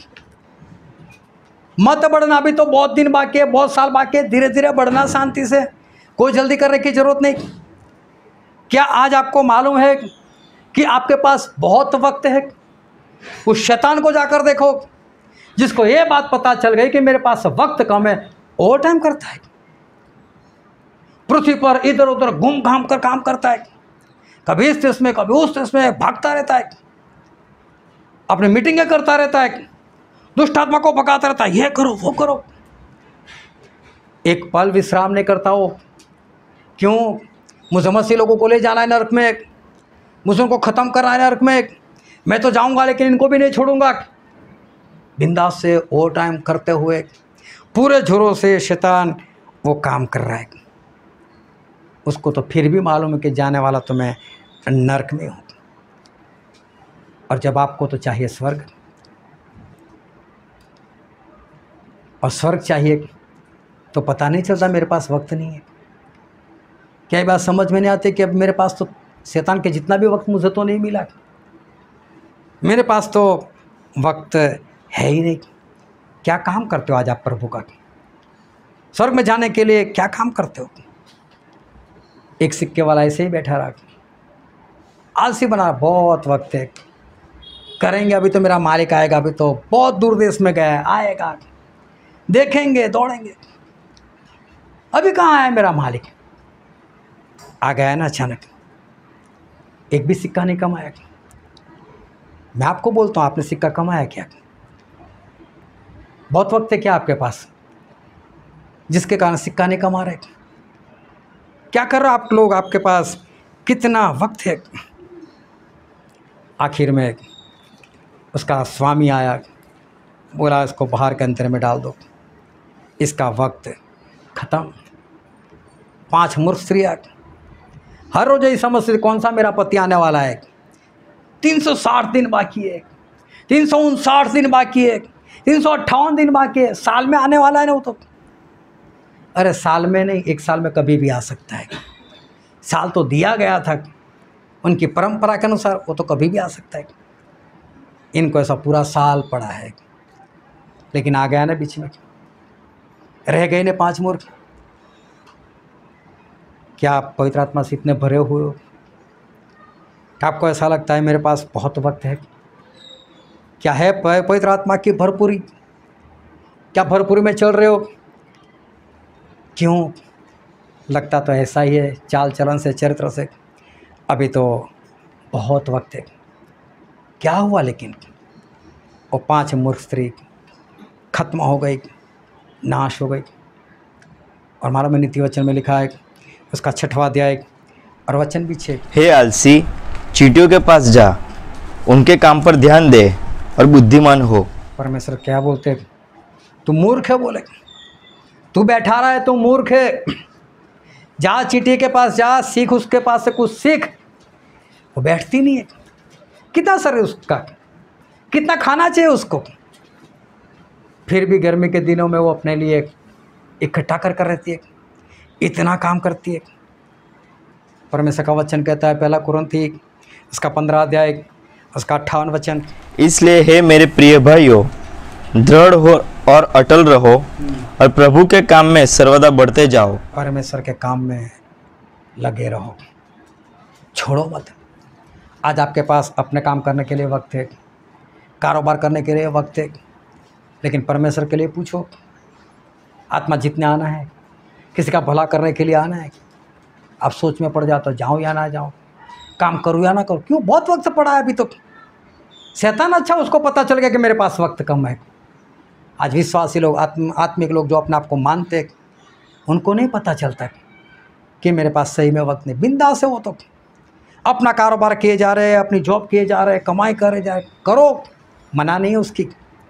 मत बढ़ना, अभी तो बहुत दिन बाकी है, बहुत साल बाकी है, धीरे धीरे बढ़ना शांति से, कोई जल्दी करने की जरूरत नहीं। क्या आज आपको मालूम है कि आपके पास बहुत वक्त है? उस शैतान को जाकर देखो जिसको ये बात पता चल गई कि मेरे पास वक्त कम है, ओवर टाइम करता है, पृथ्वी पर इधर उधर घूम घाम कर काम करता है, कभी इस देश में कभी उस देश में भागता रहता है, अपनी मीटिंगें करता रहता है, दुष्ट आत्मा को भगाता रहता है, ये करो वो करो, एक पल विश्राम नहीं करता हो। क्यों? मुझे मसीह लोगों को ले जाना है नरक में, मुझे उनको ख़त्म करना है नरक में, मैं तो जाऊंगा लेकिन इनको भी नहीं छोड़ूंगा। बिंदास से ओवर टाइम करते हुए पूरे जोरों से शैतान वो काम कर रहा है। उसको तो फिर भी मालूम है कि जाने वाला तो मैं नरक में हूँ, और जब आपको तो चाहिए स्वर्ग, और स्वर्ग चाहिए तो पता नहीं चलता मेरे पास वक्त नहीं है। क्या ये बात समझ में नहीं आती कि अब मेरे पास तो शैतान के जितना भी वक्त मुझे तो नहीं मिला, मेरे पास तो वक्त है ही नहीं। क्या काम करते हो आज आप प्रभु का? स्वर्ग में जाने के लिए क्या काम करते हो? एक सिक्के वाला ऐसे ही बैठा रहा, आलसी बना, बहुत वक्त है, करेंगे, अभी तो मेरा मालिक आएगा, अभी तो बहुत दूर देश में गया है, आएगा, देखेंगे, दौड़ेंगे, अभी कहाँ आया मेरा मालिक? आ गया ना अचानक, एक भी सिक्का नहीं कमाया। मैं आपको बोलता हूँ, आपने सिक्का कमाया क्या? बहुत वक्त है क्या आपके पास जिसके कारण सिक्का नहीं कमा रहे? क्या कर रहे हो आप लोग? आपके पास कितना वक्त है? आखिर में उसका स्वामी आया, बोला इसको बाहर के अंतरे में डाल दो, इसका वक्त ख़त्म। पांच मूर्ख स्त्रियाँ हर रोज यही समझती कौन सा मेरा पति आने वाला है, तीन सौ साठ दिन बाकी है, तीन सौ उनसाठ दिन बाकी है, तीन सौ अट्ठावन दिन बाकी है, साल में आने वाला है ना वो तो। अरे साल में नहीं, एक साल में कभी भी आ सकता है। साल तो दिया गया था उनकी परंपरा के अनुसार, वो तो कभी भी आ सकता है। इनको ऐसा पूरा साल पड़ा है, लेकिन आ गया ना बीच में, रह गए ने पांच मूर्ख। क्या आप पवित्र आत्मा से इतने भरे हुए हो? आपको ऐसा लगता है मेरे पास बहुत वक्त है? क्या है पवित्र आत्मा की भरपूरी? क्या भरपूरी में चल रहे हो? क्यों? लगता तो ऐसा ही है, चाल चलन से, चरित्र से। अभी तो बहुत वक्त है। क्या हुआ? लेकिन वो पांच मूर्ख स्त्री खत्म हो गई, नाश हो गई। और मालूम है नीति वचन में लिखा है, उसका छठवां अध्याय और वचन भी छः, हे आलसी, चींटियों के पास जा, उनके काम पर ध्यान दे और बुद्धिमान हो। परमेश्वर क्या बोलते? तू मूर्ख है। बोले तू बैठा रहा है, तू मूर्ख है। जा चींटी के पास जा, सीख उसके पास से कुछ सीख। वो बैठती नहीं है। कितना सर है उसका, कितना खाना चाहिए उसको, फिर भी गर्मी के दिनों में वो अपने लिए इकट्ठा कर कर रहती है, इतना काम करती है। परमेश्वर का वचन कहता है, पहला कुरिन्थी उसका पंद्रह अध्याय उसका अट्ठावन वचन, इसलिए हे मेरे प्रिय भाइयों, दृढ़ हो और अटल रहो और प्रभु के काम में सर्वदा बढ़ते जाओ। परमेश्वर के काम में लगे रहो, छोड़ो मत। आज आपके पास अपने काम करने के लिए वक्त है, कारोबार करने के लिए वक्त है, लेकिन परमेश्वर के लिए पूछो। आत्मा जितने आना है, किसी का भला करने के लिए आना है, आप सोच में पड़ जाते हो, जाऊँ या ना जाऊँ, काम करूँ या ना करूँ। क्यों? बहुत वक्त पड़ा है अभी तो। शैतान अच्छा, उसको पता चल गया कि मेरे पास वक्त कम है। आज विश्वासी लोग, आत्म आत्मिक लोग जो अपने आप को मानते, उनको नहीं पता चलता कि मेरे पास सही में वक्त नहीं। बिंदास है वो तो, अपना कारोबार किए जा रहे हैं, अपनी जॉब किए जा रहे हैं, कमाई करे जा रहे, करो, मना नहीं है उसकी,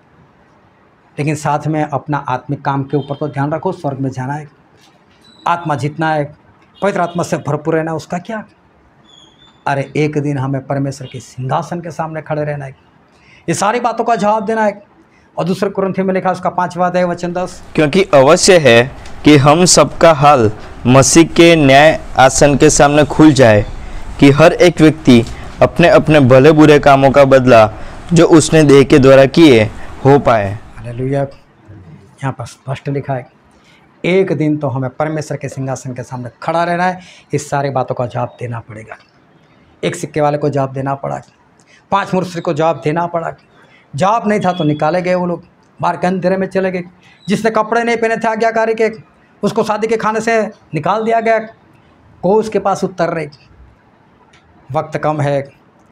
लेकिन साथ में अपना आत्मिक काम के ऊपर तो ध्यान रखो। स्वर्ग में जाना है, आत्मा जितना है, पवित्र आत्मा से भरपूर रहना, उसका क्या? अरे एक दिन हमें परमेश्वर के सिंहासन के सामने खड़े रहना है, ये सारी बातों का जवाब देना है। और दूसरे कुरिन्थी में लिखा उसका पांचवा अध्याय वचन दस, क्योंकि अवश्य है कि हम सबका हाल मसीह के न्याय आसन के सामने खुल जाए, कि हर एक व्यक्ति अपने अपने भले बुरे कामों का बदला जो उसने देह के द्वारा किए हो पाए। हालेलुया। यहाँ पर स्पष्ट लिखा है, एक दिन तो हमें परमेश्वर के सिंहासन के सामने खड़ा रहना है। इस सारी बातों का जवाब देना पड़ेगा। एक सिक्के वाले को जवाब देना पड़ा, पांच मूर्ख को जवाब देना पड़ा। जवाब नहीं था तो निकाले गए वो लोग, बाहर के अंधेरे में चले गए। जिसने कपड़े नहीं पहने थे आज्ञाकारी के, उसको शादी के खाने से निकाल दिया गया। को उसके पास उत्तर रहे, वक्त कम है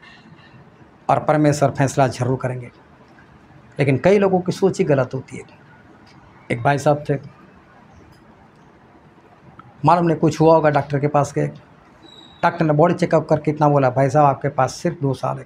और परमेश्वर फैसला जरूर करेंगे। लेकिन कई लोगों की सोच ही गलत होती है। एक भाई साहब थे, मालूम नहीं कुछ हुआ होगा, डॉक्टर के पास गए। डॉक्टर ने बॉडी चेकअप करके इतना बोला, भाई साहब आपके पास सिर्फ दो साल है।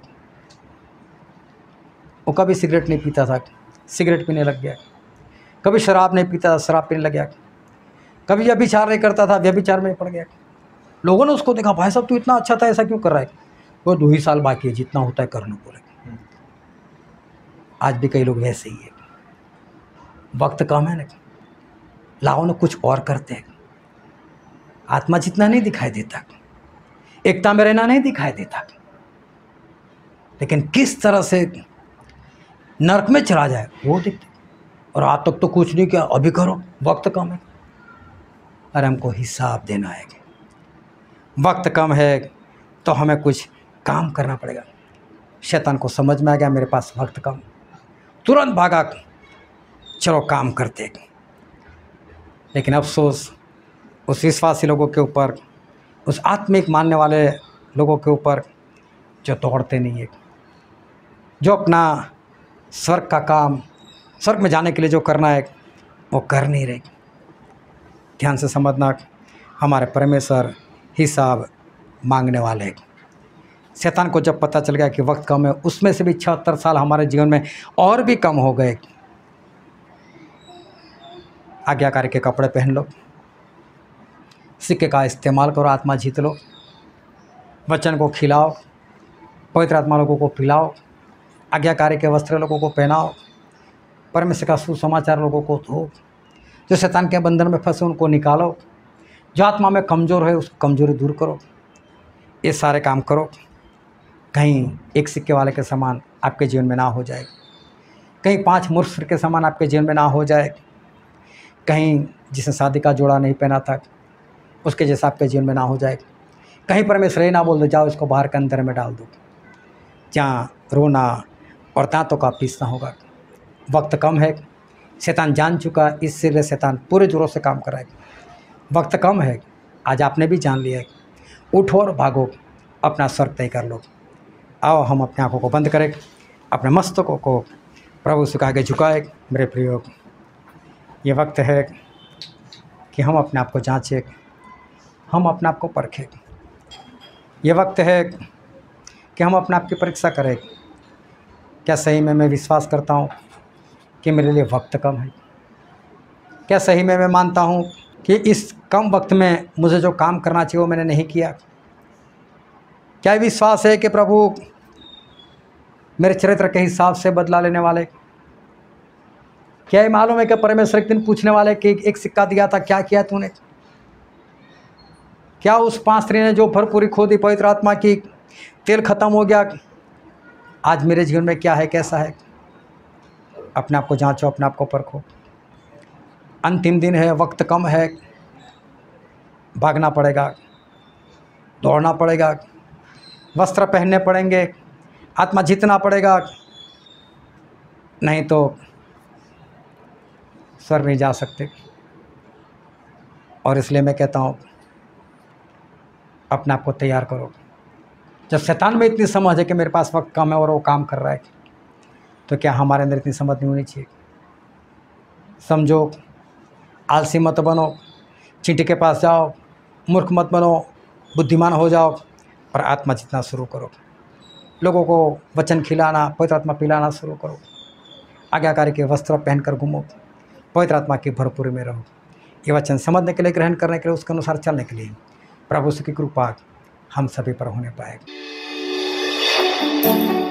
वो कभी सिगरेट नहीं पीता था, सिगरेट पीने लग गया। कभी शराब नहीं पीता था, शराब पीने लग गया। कभी व्यभिचार नहीं करता था, व्यभिचार में पड़ गया। लोगों ने उसको देखा, भाई साहब तू इतना अच्छा था, ऐसा क्यों कर रहा है? वो दो ही साल बाकी है, जितना होता है कर लो बोले। आज भी कई लोग वैसे ही है, वक्त कम है ना, लाओ ना कुछ और करते हैं। आत्मा जितना नहीं दिखाई देता, एकता में रहना नहीं दिखाई देता, लेकिन किस तरह से नरक में चला जाए वो दिखते। और आज तक तो कुछ नहीं किया, अभी करो, वक्त कम है। अरे हमको हिसाब देना है, वक्त कम है तो हमें कुछ काम करना पड़ेगा। शैतान को समझ में आ गया मेरे पास वक्त कम, तुरंत भागा, चलो काम करते। लेकिन अफसोस उस विश्वासी लोगों के ऊपर, उस आत्मिक मानने वाले लोगों के ऊपर जो दौड़ते नहीं है, जो अपना स्वर्ग का काम, स्वर्ग में जाने के लिए जो करना है वो कर नहीं रहे। ध्यान से समझना, हमारे परमेश्वर हिसाब मांगने वाले हैं। शैतान को जब पता चल गया कि वक्त कम है, उसमें से भी छिहत्तर साल हमारे जीवन में और भी कम हो गए। आज्ञाकारी के कपड़े पहन लो, सिक्के का इस्तेमाल करो, आत्मा जीत लो, वचन को खिलाओ, पवित्र आत्मा लोगों को पिलाओ, आज्ञाकारी के वस्त्र लोगों को पहनाओ, परमेश्वर का सुसमाचार लोगों को दो। जो शैतान के बंधन में फंसे उनको निकालो, जो आत्मा में कमज़ोर है उसको कमज़ोरी दूर करो। ये सारे काम करो, कहीं एक सिक्के वाले के समान आपके जीवन में ना हो जाए, कहीं पांच मूर्ख के समान आपके जीवन में ना हो जाए, कहीं जिसने शादी का जोड़ा नहीं पहना था उसके जैसा आपके जीवन में ना हो जाए, कहीं परमेश्वर ये ना बोल दो जाओ इसको बाहर के अंदर में डाल दो, जहाँ रोना और दांतों का पीसना होगा। वक्त कम है, शैतान जान चुका, इसलिए शैतान पूरे जोरों से काम कराएगा। वक्त कम है, आज आपने भी जान लिया है, उठो और भागो, अपना स्वर्ग तय कर लो। आओ हम अपने आँखों को बंद करें, अपने मस्तकों को प्रभु से आगे झुकाए। मेरे प्रियो, ये वक्त है कि हम अपने आप को जांचें, हम अपने आप को परखें। ये वक्त है कि हम अपने आप की परीक्षा करें, क्या सही में मैं विश्वास करता हूँ कि मेरे लिए वक्त कम है? क्या सही में मैं मानता हूँ कि इस कम वक्त में मुझे जो काम करना चाहिए वो मैंने नहीं किया? क्या विश्वास है कि प्रभु मेरे चरित्र के हिसाब से बदला लेने वाले? क्या ये मालूम है कि परमेश्वर एक दिन पूछने वाले कि एक सिक्का दिया था, क्या किया तूने? क्या उस पांच स्त्री ने जो भरपूरी खो दी पवित्र आत्मा की, तेल खत्म हो गया, आज मेरे जीवन में क्या है, कैसा है? अपने आप को जांचो, अपने आप को परखो। अंतिम दिन है, वक्त कम है, भागना पड़ेगा, दौड़ना पड़ेगा, वस्त्र पहनने पड़ेंगे, आत्मा जीतना पड़ेगा, नहीं तो स्वर्ग नहीं जा सकते। और इसलिए मैं कहता हूँ अपने आप को तैयार करो। जब शैतान में इतनी समझ है कि मेरे पास वक्त कम है और वो काम कर रहा है, तो क्या हमारे अंदर इतनी समझ नहीं होनी चाहिए? समझो, आलसी मत बनो, चींटी के पास जाओ, मूर्ख मत बनो, बुद्धिमान हो जाओ और आत्मा जीतना शुरू करो। लोगों को वचन खिलाना, पवित्र आत्मा पिलाना शुरू करो। आज्ञाकारी के वस्त्र पहनकर घूमो, पवित्र आत्मा की भरपूरी में रहो। ये वचन समझने के लिए, ग्रहण करने के लिए, उसके अनुसार चलने के लिए प्रभु की कृपा हम सभी पर होने पाएगी।